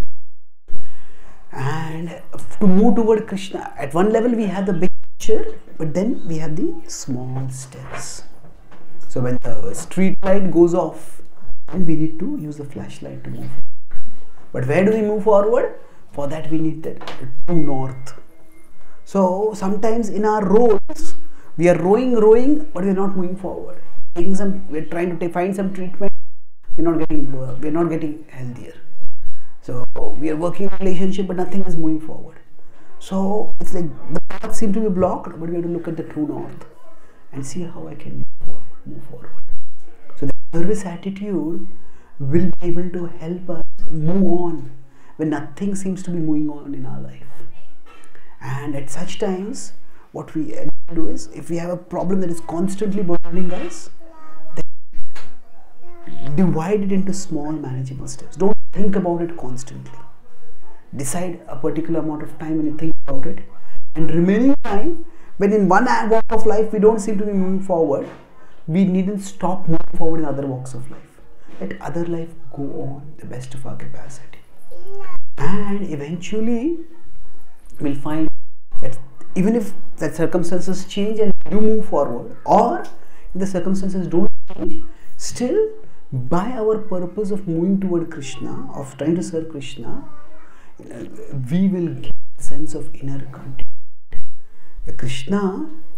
And to move toward Krishna, at one level we have the big picture, but then we have the small steps. So when the street light goes off, then we need to use the flashlight to move forward. But where do we move forward? For that we need the true north. So sometimes in our roads, we are rowing, but we are not moving forward. We are trying to find some treatment. We are not getting healthier. So we are working in a relationship, but nothing is moving forward. So it's like the path seems to be blocked, but we have to look at the true north and see how I can move forward. So the service attitude will be able to help us move on when nothing seems to be moving on in our life. And at such times, what we do is, if we have a problem that is constantly burdening us, then divide it into small manageable steps. Don't think about it constantly. Decide a particular amount of time when you think about it, and remaining time, when in one walk of life we don't seem to be moving forward, we needn't stop moving forward in other walks of life. Let other life go on the best of our capacity. And eventually, we'll find that even if that circumstances change and you move forward, or if the circumstances don't change, still by our purpose of moving toward Krishna, of trying to serve Krishna, we will get a sense of inner content. Krishna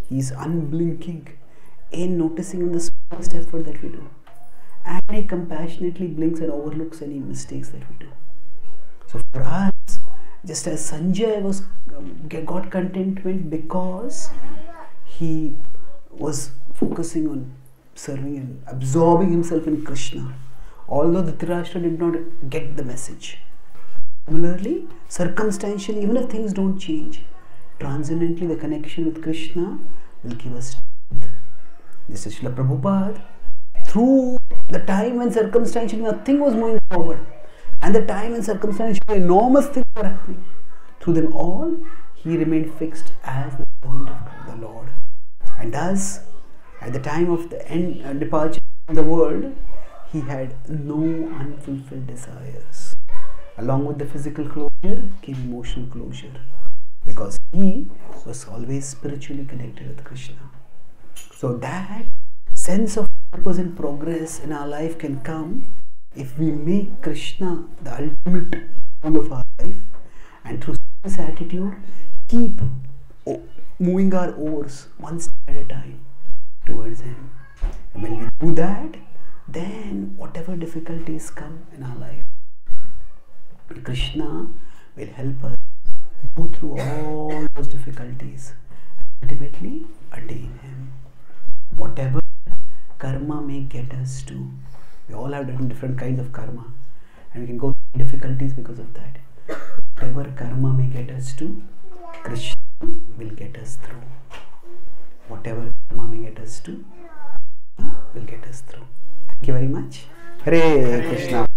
He is unblinking in noticing the smallest effort that we do. And He compassionately blinks and overlooks any mistakes that we do. So for us, just as Sanjay got contentment because he was focusing on serving and absorbing himself in Krishna, although Dhritarashtra did not get the message. Similarly, circumstantially, even if things don't change, transcendently the connection with Krishna will give us strength. This is Srila Prabhupada. Through the time when circumstantially nothing was moving forward, and the time when circumstantially enormous things were happening, through them all, he remained fixed as the servant of the Lord. And thus, at the time of the departure from the world, he had no unfulfilled desires. Along with the physical closure came emotional closure, because he was always spiritually connected with Krishna. So that sense of purpose and progress in our life can come if we make Krishna the ultimate goal of our life, and through this attitude keep moving our oars one step at a time towards Him. And when we do that, then whatever difficulties come in our life, Krishna will help us go through all those difficulties and ultimately attain Him. Whatever karma may get us to, we all have different kinds of karma, and we can go through difficulties because of that. Whatever karma may get us to, Krishna will get us through. Whatever karma may get us to, will get us through. Thank you very much. Hare Krishna.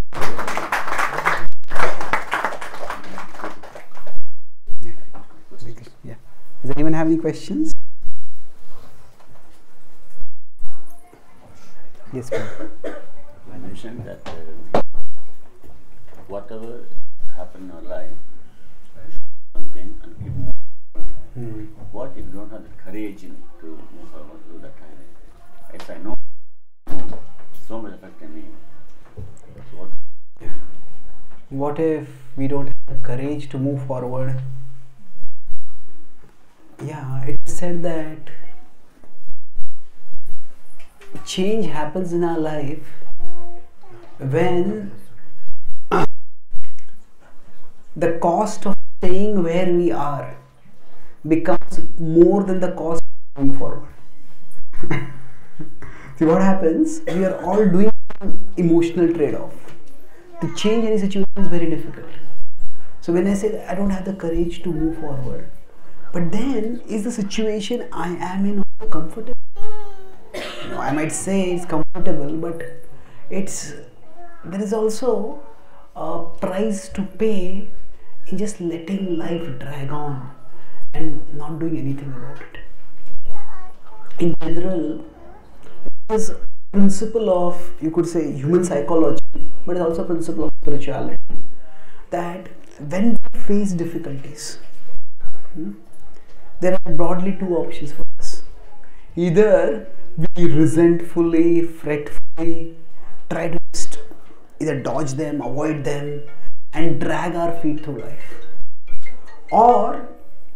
Yeah. Does anyone have any questions? Yes, ma'am. I mentioned that whatever happened in our life, something and keep moving. What if you don't have the courage to move forward through that time? If I know so much effect in me, so what if we don't have the courage to move forward? Yeah, it is said that change happens in our life when the cost of staying where we are becomes more than the cost of moving forward. See what happens? We are all doing an emotional trade-off. To change any situation is very difficult. So when I say that I don't have the courage to move forward, but then is the situation I am in also comfortable? I might say it's comfortable, but there is also a price to pay in just letting life drag on and not doing anything about it. In general, it is a principle of, you could say, human psychology, but it's also a principle of spirituality, that when we face difficulties, there are broadly two options for us. Either we resentfully, fretfully try to just either dodge them, avoid them, and drag our feet through life. Or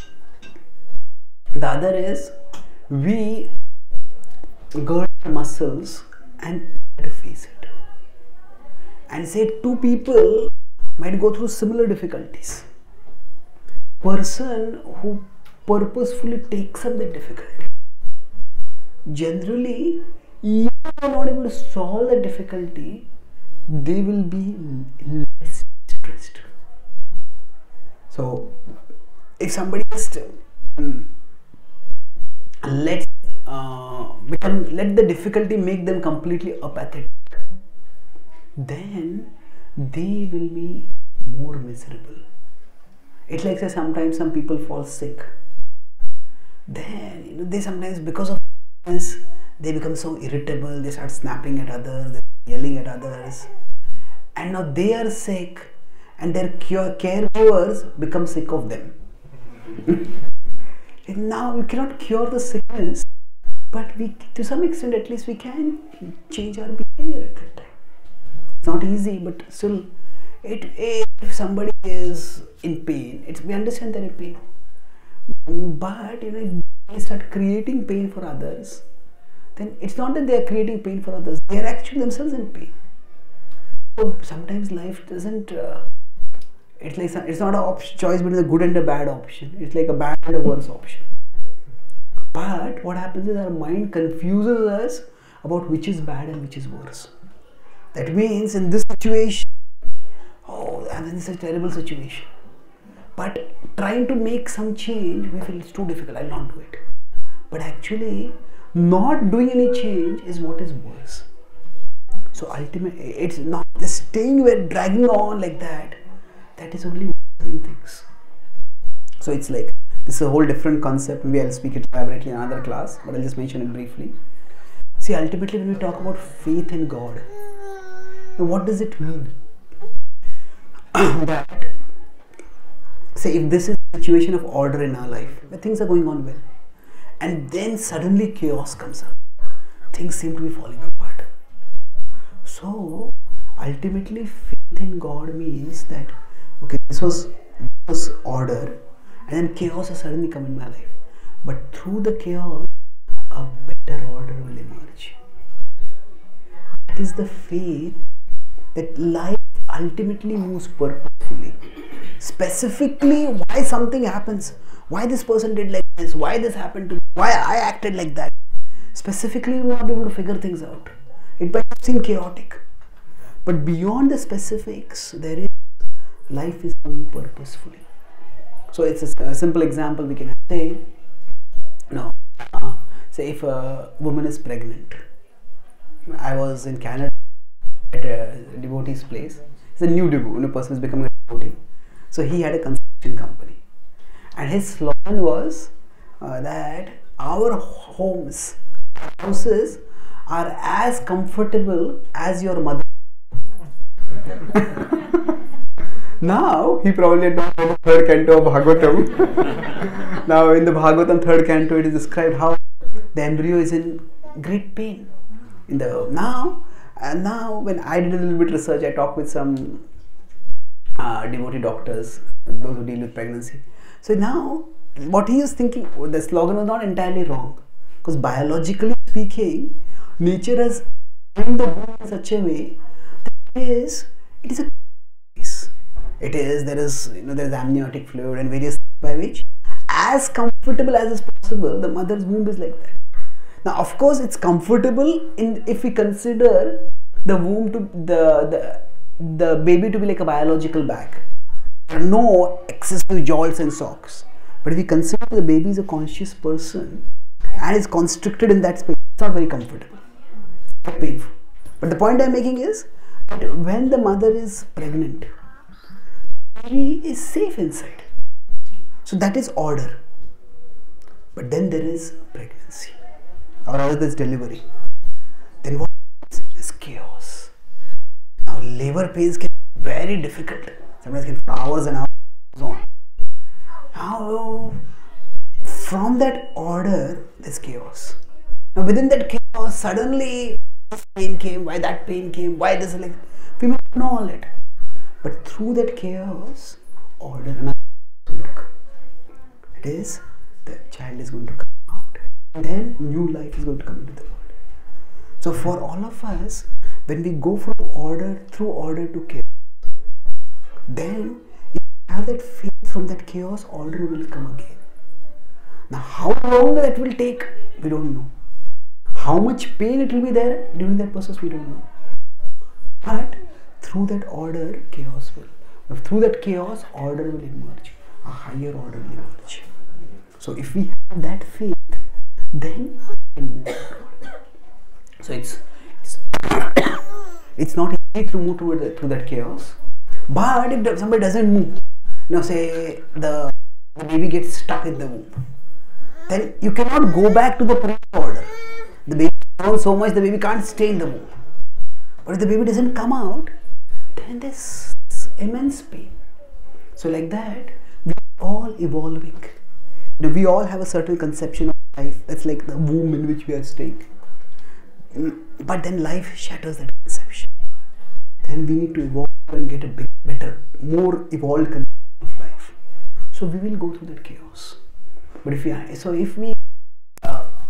the other is we gird our muscles and try to face it. And say two people might go through similar difficulties. Person who purposefully takes up the difficulty, generally, even if they are not able to solve the difficulty, they will be less stressed. So, if somebody just let the difficulty make them completely apathetic, then they will be more miserable. It's like, say, sometimes some people fall sick. Then they sometimes, because of this, they become so irritable, they start snapping at others, yelling at others, and now they are sick and their caregivers become sick of them. And now we cannot cure the sickness, but we, to some extent at least, we can change our behavior at that time. It's not easy, but still, if somebody is in pain, we understand they're in pain. But if they start creating pain for others, then it's not that they are creating pain for others, they are actually themselves in pain. So sometimes life doesn't, it's not a choice between a good and a bad option. It's like a bad and a worse option. But what happens is our mind confuses us about which is bad and which is worse. That means in this situation, oh, I'm in such a terrible situation. But trying to make some change, we feel it's too difficult, I'll not do it. But actually, not doing any change is what is worse. So ultimately, it's not just staying there, dragging on like that. That is only worsening things. So it's like, this is a whole different concept. Maybe I'll speak it elaborately in another class, but I'll just mention it briefly. See, ultimately when we talk about faith in God, now what does it mean? That, say if this is a situation of order in our life, where things are going on well, and then suddenly chaos comes up, things seem to be falling apart. So ultimately faith in God means that, okay, this was order, and then chaos has suddenly come in my life, but through the chaos a better order will emerge. That is the faith that life ultimately moves purposefully. Specifically why something happens, why this person did like this, why this happened to me, why I acted like that. Specifically we will not be able to figure things out. It might seem chaotic, but beyond the specifics, there is, life is moving purposefully. So it's a simple example we can say, say if a woman is pregnant. I was in Kannada at a devotee's place. It's a new devotee, a person is becoming a devotee. So he had a construction company, and his slogan was that our houses are as comfortable as your mother. Now he probably had not read the third canto of Bhagavatam. Now in the Bhagavatam third canto it is described how the embryo is in great pain. Now when I did a little bit research, I talked with some devotee doctors, those who deal with pregnancy. So now what he is thinking, the slogan was not entirely wrong, because biologically speaking, nature has designed the womb in such a way that it is a place. There is amniotic fluid and various things by which, as comfortable as is possible, the mother's womb is like that. Now of course it's comfortable if we consider the womb to the baby to be like a biological bag. There are no excessive jolts and shocks. But if we consider the baby is a conscious person and is constricted in that space, it's not very comfortable. It's quite painful. But the point I'm making is that when the mother is pregnant, the baby is safe inside. So that is order. But then there is pregnancy, or rather there is delivery. Then what is chaos. Now labor pains can be very difficult. Sometimes can for hours and hours on. Now from that order there's chaos. Now within that chaos suddenly this pain came, why that pain came, why this, like, we may not know all that. But through that chaos, order and is going to come. It is, the child is going to come out, and then new life is going to come into the world. So for all of us, when we go from order through order to chaos, then if you have that faith, from that chaos, order will come again. Now how long that will take, we don't know. How much pain it will be there during that process, we don't know. But through that order, chaos will. Through that chaos, order will emerge. A higher order will emerge. So if we have that faith, then we can move forward. So it's not easy to move through that chaos. But if somebody doesn't move, say the baby gets stuck in the womb, then you cannot go back to the previous order. The baby is grown so much, the baby can't stay in the womb. But if the baby doesn't come out, then there's immense pain. So like that, we are all evolving. We all have a certain conception of life. That's like the womb in which we are staying. But then life shatters that conception. Then we need to evolve and get a better, more evolved conception of life. So we will go through that chaos. But if we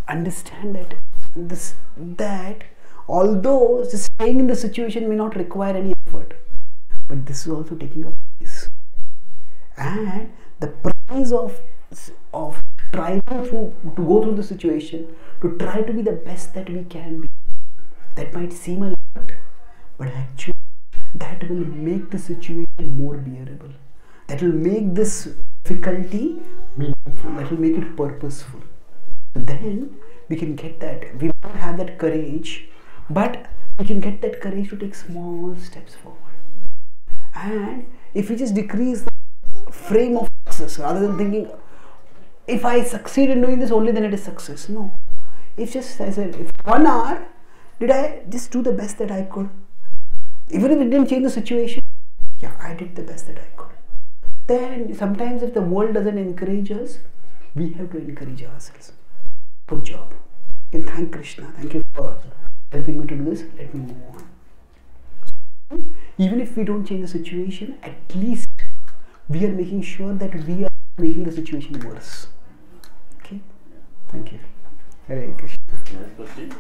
understand that although just staying in the situation may not require any effort, but this is also taking a place. And the price of trying to go through the situation, to try to be the best that we can be, that might seem a lot, but actually that will make the situation more bearable. That will make this difficulty meaningful. That will make it purposeful. So then we can get that. We don't have that courage, but we can get that courage to take small steps forward. And if we just decrease the frame of success, rather than thinking, if I succeed in doing this only, then it is success. No. If just, I said, if 1 hour, did I just do the best that I could? Even if it didn't change the situation, yeah, I did the best that I could. Then sometimes if the world doesn't encourage us, we have to encourage ourselves. Good job. You can thank Krishna. Thank you for helping me to do this. Let me move on. So, even if we don't change the situation, at least we are making sure that we are making the situation worse. Okay? Thank you. Hare Krishna. Next question.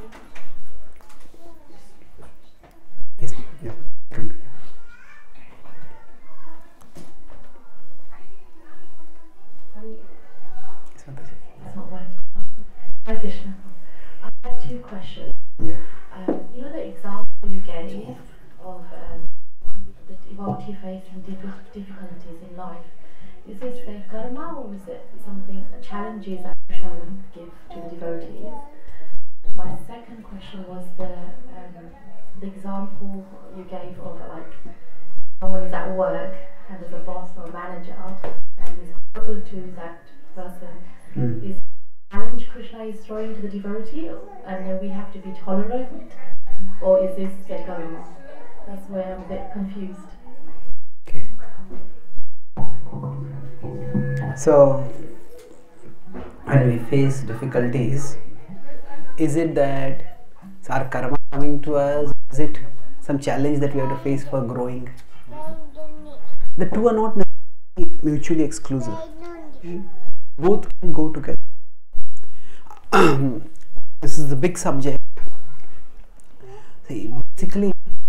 Yes, yeah. Hi Krishna. I have 2 questions. Yeah. You know the example you gave of the devotee facing difficulties in life. Is this their karma or is it something, challenges that Krishna will give to the devotees? My second question was the example you gave of like someone is at work and there's a boss or a manager and is horrible to that person. Is challenge Krishna is throwing to the devotee and then we have to be tolerant, or is this their karma? That's where I'm a bit confused. Okay. So, when we face difficulties, is it that it's our karma coming to us? Is it some challenge that we have to face for growing? The two are not necessarily mutually exclusive. Both can go together. This is a big subject. See, basically,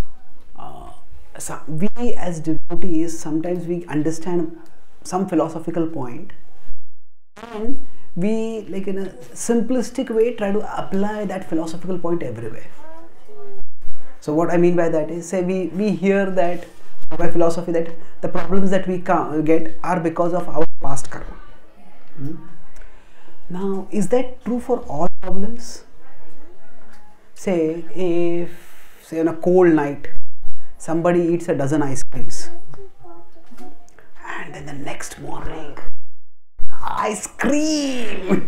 we as devotees, sometimes we understand some philosophical point and we, like in a simplistic way, try to apply that philosophical point everywhere. So what I mean by that is, say we hear that by philosophy that the problems that we get are because of our past karma. Now, is that true for all problems? Say, if on a cold night somebody eats a dozen ice creams and then the next morning ice cream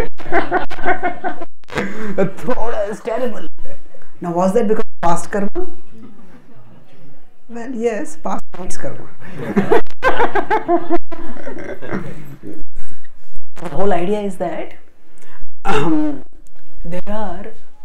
the throat is terrible. Now, was that because of past karma? Well, yes, past needs karma. The whole idea is that there are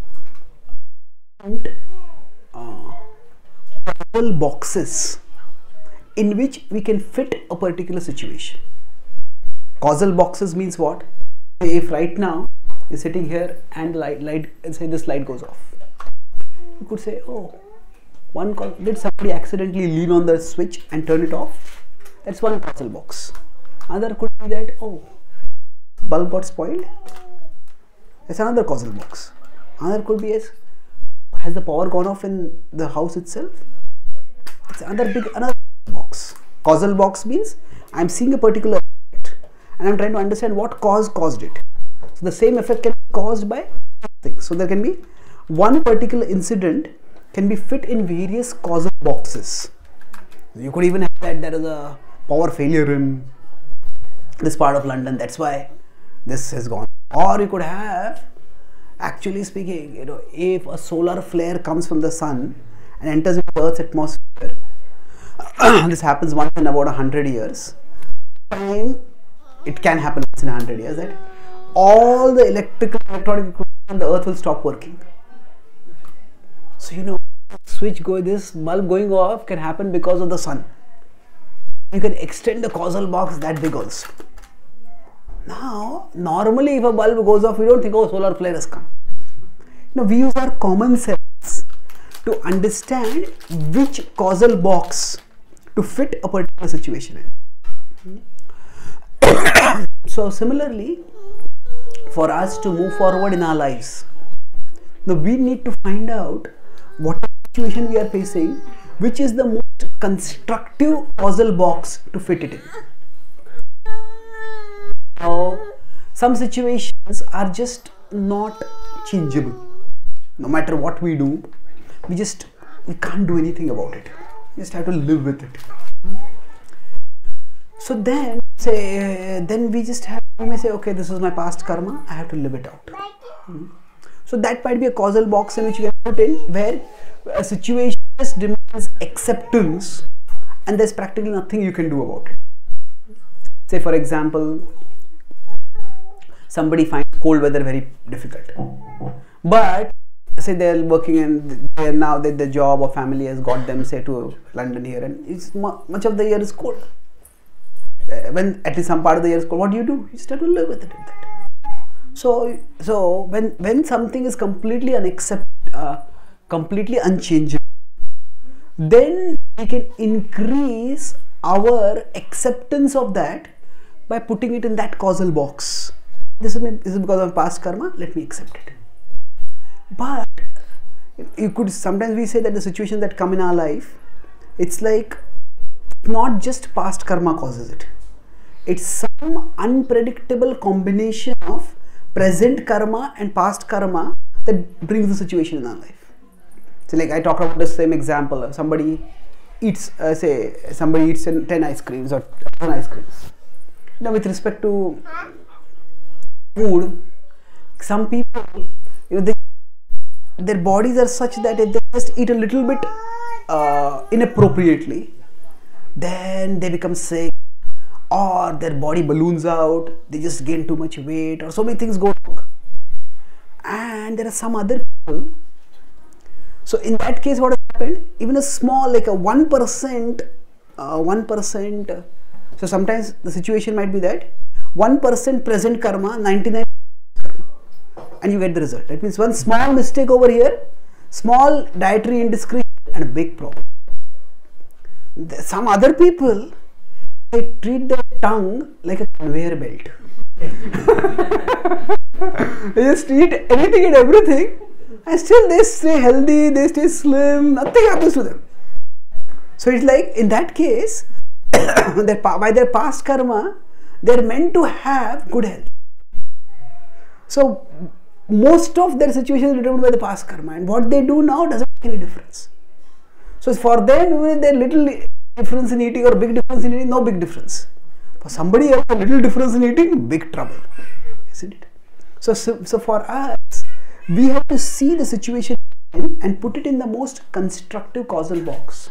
puzzle boxes in which we can fit a particular situation. Causal boxes means what? If right now you're sitting here and light, say this light goes off, you could say, oh, did somebody accidentally lean on the switch and turn it off? That's one causal box. Another could be that, oh, bulb got spoiled. That's another causal box. Another could be has the power gone off in the house itself? It's another box. Causal box means I'm seeing a particular effect and I'm trying to understand what caused it. So the same effect can be caused by things. So there can be one particular incident can be fit in various causal boxes. You could even have that there is a power failure in this part of London, that's why this has gone. Or you could have, actually speaking, if a solar flare comes from the sun and enters into Earth's atmosphere, this happens once in about 100 years. It can happen once in 100 years that all the electronic equipment on the Earth will stop working. So this bulb going off can happen because of the sun. You can extend the causal box that big also. Now, normally if a bulb goes off, we don't think, oh, solar flare has come. We use our common sense to understand which causal box to fit a particular situation in. So similarly, for us to move forward in our lives, now we need to find out what situation we are facing, which is the most constructive causal box to fit it in. Now, some situations are just not changeable. No matter what we do, we can't do anything about it. We just have to live with it. So then we may say, okay, this is my past karma, I have to live it out. So that might be a causal box in which we can put in, where a situation just demands acceptance and there's practically nothing you can do about it. Say for example, somebody finds cold weather very difficult, but say they're working and now that the job or family has got them, say, to London here, and it's much of the year is cold. When at least some part of the year is cold, what do? You just have to live with it. So when something is completely completely unchangeable, then we can increase our acceptance of that by putting it in that causal box. This is because of past karma, let me accept it. But you could sometimes we say that the situations that come in our life, it's like not just past karma causes it. It's some unpredictable combination of present karma and past karma that brings the situation in our life. So like I talked about the same example, somebody eats, somebody eats 10 ice creams or 10 ice creams. Now with respect to food, some people, their bodies are such that if they just eat a little bit inappropriately, then they become sick, or their body balloons out, they just gain too much weight, or so many things go wrong. And there are some other people, so in that case what has happened, even a small, like a 1%, so sometimes the situation might be that 1% present karma, 99% karma, and you get the result. That means one small mistake over here, small dietary indiscretion, and a big problem. Some other people, they treat their tongue like a conveyor belt. They just eat anything and everything, and still they stay healthy, they stay slim, nothing happens to them. So it's like in that case, by their past karma, they are meant to have good health. So most of their situation is determined by the past karma, and what they do now doesn't make any difference. So for them, even if there little difference in eating or big difference in eating, no big difference. For somebody else, a little difference in eating, big trouble, isn't it? So for us, we have to see the situation and put it in the most constructive causal box.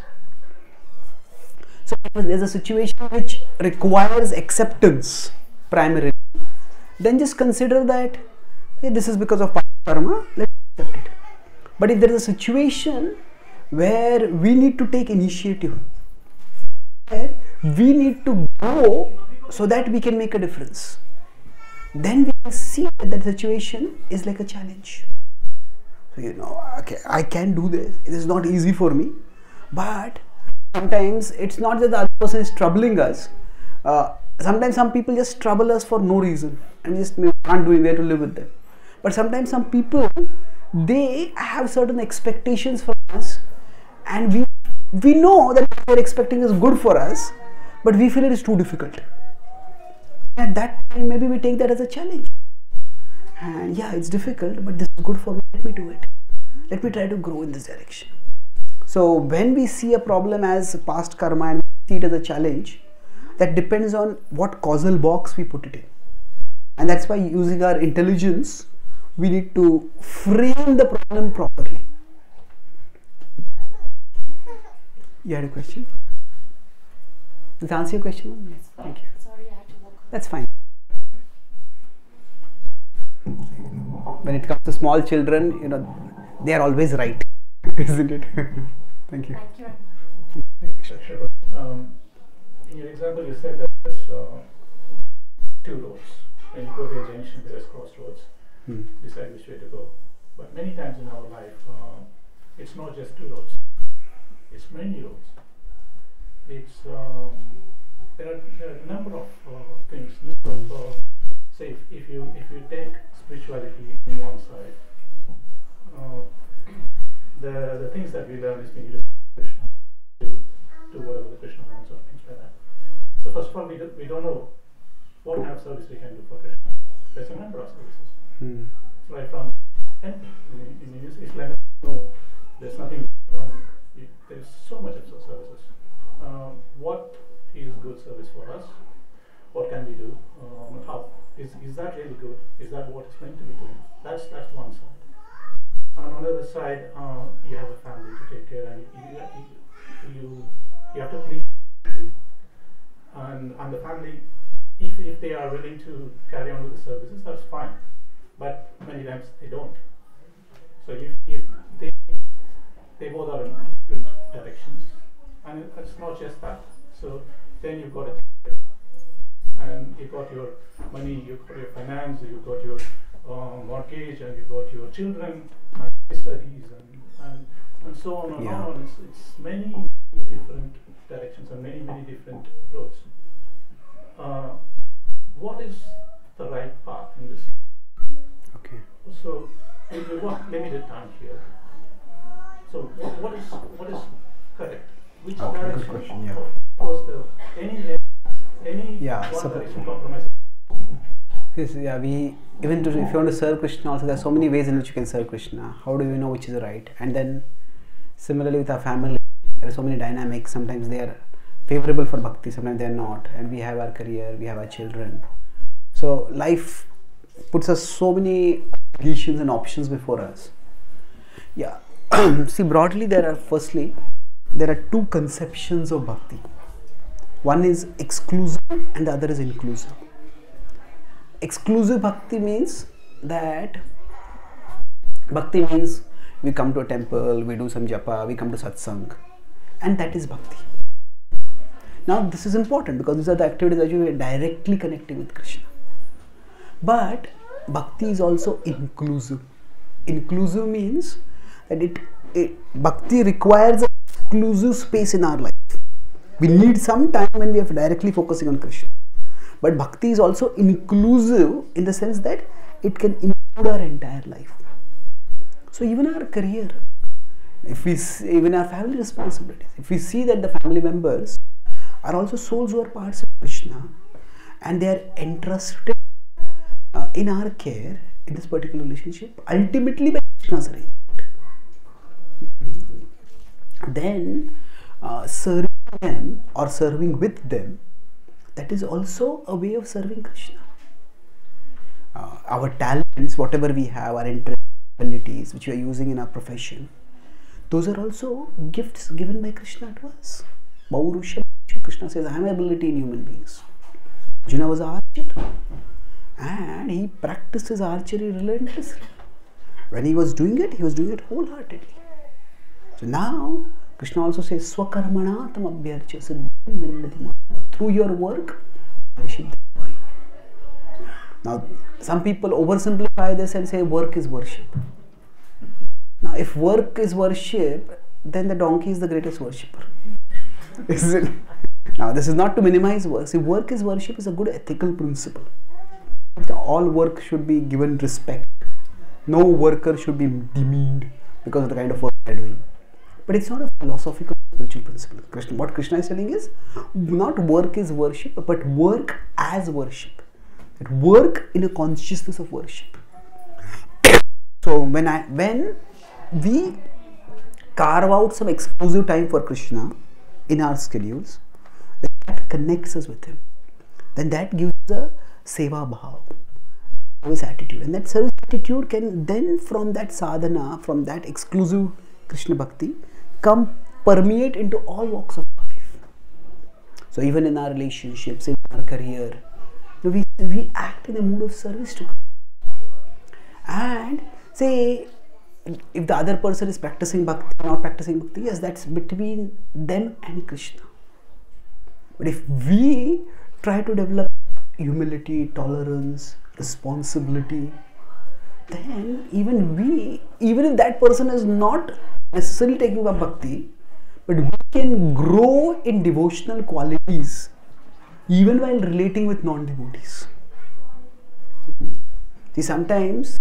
So if there's a situation which requires acceptance primarily, then just consider that, hey, this is because of past karma, let's accept it. But if there is a situation where we need to take initiative, where we need to grow so that we can make a difference, then we can see that that situation is like a challenge. So okay, I can do this, it is not easy for me, but sometimes it's not that the other person is troubling us. Sometimes some people just trouble us for no reason and just can't do it, we have to live with them. But sometimes some people, they have certain expectations from us, and we know that what they're expecting is good for us, but we feel it is too difficult. At that time, maybe we take that as a challenge. And yeah, it's difficult, but this is good for me, let me do it. Let me try to grow in this direction. So when we see a problem as past karma and we see it as a challenge, that depends on what causal box we put it in. And that's why using our intelligence, we need to frame the problem properly. You had a question? Does that answer your question? Yes. Thank you. Sorry, I had to walk. That's fine. When it comes to small children, they are always right, isn't it? Thank you. Thank you very much. Sure. In your example, you said that there's two roads. when you go to a junction, there is crossroads. Decide which way to go. But many times in our life, it's not just two roads. It's many roads. It's there are a number of things. Say if you take spirituality in one side, the things that we learn is we need to Krishna to do whatever the Krishna wants or things like that. So first of all, we don't know what kind of service we can do for Krishna. There's a number of services. Right from anything in Islam, no, there's nothing. There's so much of services. What is good service for us? What can we do? How is that really good? Is that what it's meant to be doing? That's one side. On the other side, you have a family to take care, and you have to please, and the family, if they are willing to carry on with the services, that's fine. But many times they don't. So if they both are in different directions, and it's not just that. So then you've got a career, and you've got your money, you've got your finance, you've got your mortgage, and you've got your children, and studies, and so on and on. It's many different directions and many different roads. What is the right path in this? Okay. So we've got limited time here. So what is correct? Which direction? Good question, yeah. Of course, any one direction compromise. Yes, yeah, if you want to serve Krishna, also there are so many ways in which you can serve Krishna. How do you know which is right? And then similarly with our family, there are so many dynamics. Sometimes they are favorable for bhakti, sometimes they are not. And we have our career, we have our children. So life puts us so many conditions and options before us. Yeah. See, broadly there are two conceptions of bhakti. One is exclusive and the other is inclusive. Exclusive bhakti means that we come to a temple, we do some japa, we come to satsang, and that is bhakti. Now this is important because these are the activities that you are directly connecting with Krishna. But bhakti is also inclusive. Inclusive means that bhakti requires an exclusive space in our life. We need some time when we are directly focusing on Krishna. But bhakti is also inclusive in the sense that it can include our entire life. So even our career, even our family responsibilities, if we see that the family members are also souls who are parts of Krishna and they are entrusted in our care in this particular relationship, ultimately by Krishna's arrangement, then serving them or serving with them, that is also a way of serving Krishna. Our talents, whatever we have, our interests, abilities which we are using in our profession, those are also gifts given by Krishna to us. Krishna says, I am ability in human beings. Arjuna was an archer and he practiced his archery relentlessly. When he was doing it wholeheartedly. So now Krishna also says, Swakarmana tam abhyarcha siddhim vinnati manava. Through your work, worship the divine. Now, some people oversimplify this and say work is worship. Now, if work is worship, then the donkey is the greatest worshipper. Isn't it? Now, this is not to minimize work. See, work is worship is a good ethical principle. All work should be given respect. No worker should be demeaned because of the kind of work they are doing. But it's not a philosophical spiritual principle. What Krishna is telling is not work is worship, but work as worship. That work in a consciousness of worship. So when we carve out some exclusive time for Krishna in our schedules, that connects us with him. Then that gives a seva bhav, service attitude. And that service attitude can then from that sadhana, from that exclusive Krishna bhakti, permeate into all walks of life. So even in our relationships, in our career, we act in a mood of service to Krishna. And say, if the other person is practicing bhakti or not practicing bhakti, yes, that's between them and Krishna. But if we try to develop humility, tolerance, responsibility, then even if that person is not necessarily taking up bhakti, but we can grow in devotional qualities even while relating with non-devotees. See, sometimes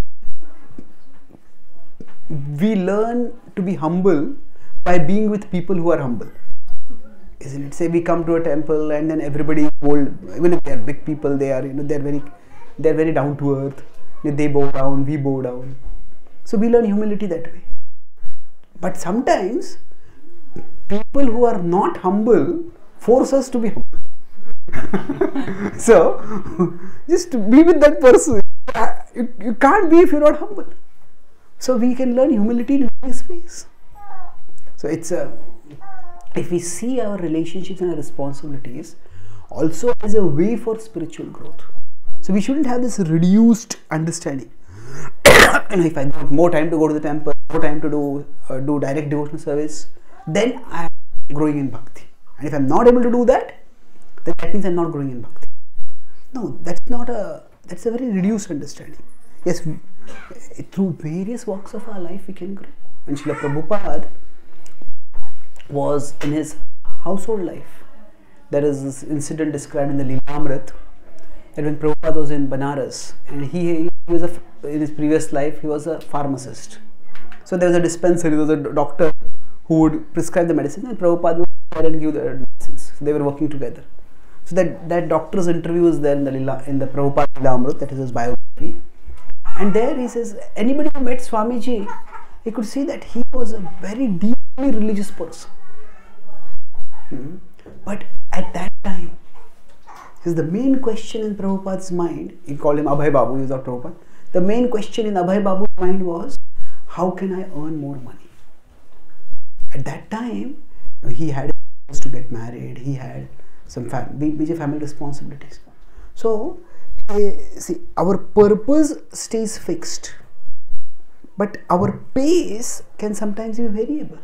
we learn to be humble by being with people who are humble, isn't it? Say we come to a temple and then everybody is old, even if they are big people, they are, they're very down to earth. They bow down, we bow down. So we learn humility that way. But sometimes people who are not humble force us to be humble. So just be with that person. You can't be if you're not humble. So we can learn humility in various ways. So it's if we see our relationships and our responsibilities also as a way for spiritual growth. So we shouldn't have this reduced understanding. If I got more time to go to the temple, more time to do direct devotional service, then I am growing in bhakti. And if I am not able to do that, then that means I am not growing in bhakti. No, that's a very reduced understanding. Yes, through various walks of our life we can grow. When Srila Prabhupada was in his household life, there is this incident described in the Lilamrit, that when Prabhupada was in Banaras, and he was in his previous life he was a pharmacist. So there was a dispensary, there was a doctor who would prescribe the medicine and Prabhupada would go and give the medicines. So they were working together. So that doctor's interview is there in the Prabhupada Lilamrit, that is his biography. And there he says, anybody who met Swamiji, he could see that he was a very deeply religious person. But at that time, because the main question in Prabhupada's mind, he called him Abhay Babu, he was not Prabhupada. The main question in Abhay Babu's mind was, how can I earn more money? At that time, he had to get married, he had some major family responsibilities. So, see, our purpose stays fixed, but our pace can sometimes be variable.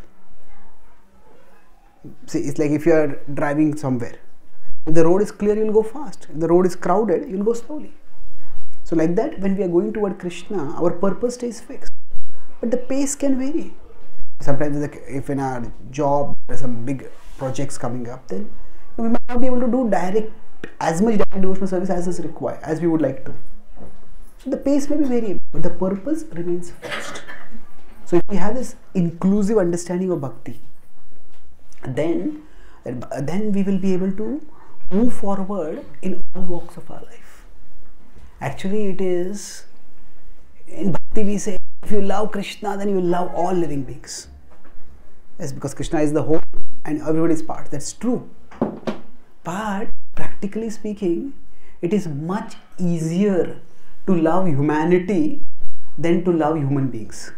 See, it's like if you are driving somewhere. If the road is clear, you will go fast. If the road is crowded, you will go slowly. So like that, when we are going toward Krishna, our purpose stays fixed. But the pace can vary. Sometimes if in our job, there are some big projects coming up, then we might not be able to do as much direct devotional service as is required, as we would like to. So the pace may be variable, but the purpose remains fixed. So if we have this inclusive understanding of bhakti, then we will be able to move forward in all walks of our life. Actually, it is in bhakti we say, if you love Krishna, then you will love all living beings. Yes, because Krishna is the whole and everybody is part. That's true. But practically speaking, it is much easier to love humanity than to love human beings.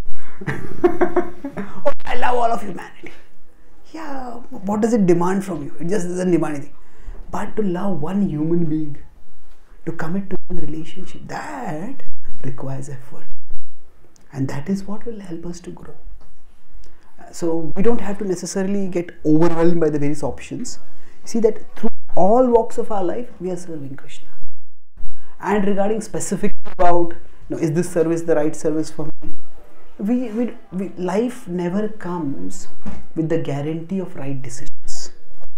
Oh, I love all of humanity. Yeah, what does it demand from you? It just doesn't demand anything. But to love one human being, to commit to one relationship, that requires effort. And that is what will help us to grow. So we don't have to necessarily get overwhelmed by the various options. See that through all walks of our life, we are serving Krishna. And regarding specific about, is this service the right service for me? Life never comes with the guarantee of right decisions.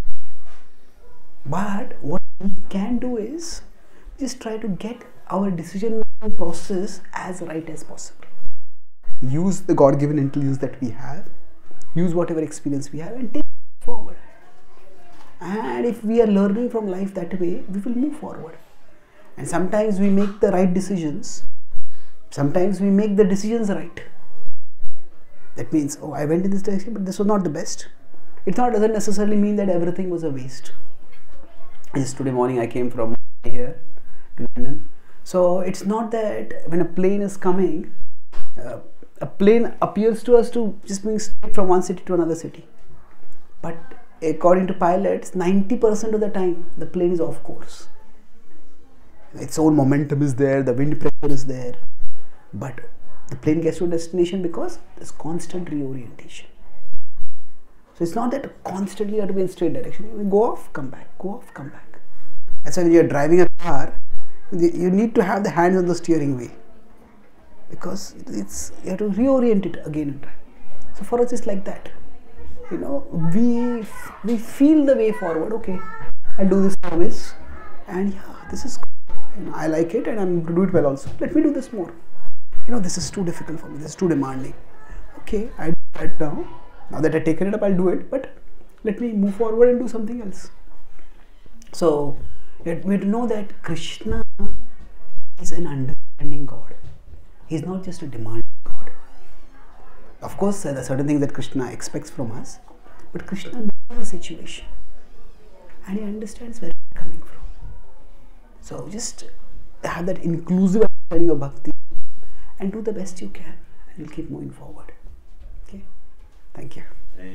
But what we can do is just try to get our decision making process as right as possible. Use the God-given intelligence that we have, use whatever experience we have and take it forward. And if we are learning from life that way, we will move forward. And sometimes we make the right decisions, sometimes we make the decisions right. That means, oh, I went in this direction, but this was not the best. It doesn't necessarily mean that everything was a waste. Just today morning I came from here to London. So it's not that when a plane is coming, a plane appears to us to just being straight from one city to another city. But according to pilots, 90% of the time the plane is off course. Its own momentum is there, the wind pressure is there. But the plane gets to a destination because there's constant reorientation. So it's not that constantly you have to be in straight direction. You go off, come back, go off, come back. That's why when you are driving a car, you need to have the hands on the steering wheel, because you have to reorient it again and again. So for us it's like that. We feel the way forward. Okay, I'll do this service, and yeah, this is good. I like it, and I'm going to do it well also. Let me do this more. This is too difficult for me. This is too demanding. Okay, I do that now. Now that I've taken it up, I'll do it. But let me move forward and do something else. So we have to know that Krishna is an understanding God. He's not just a demanding God. Of course, there are certain things that Krishna expects from us, but Krishna knows the situation and he understands where we're coming from. So just have that inclusive understanding of bhakti and do the best you can, and you'll keep moving forward. Okay? Thank you.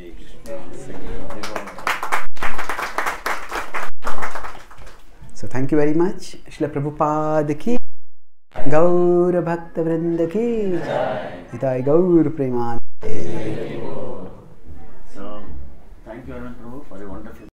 So thank you very much. Srila Prabhupada ki, Gaur Bhakta Vrinda ki, Nitai Gaur Preman.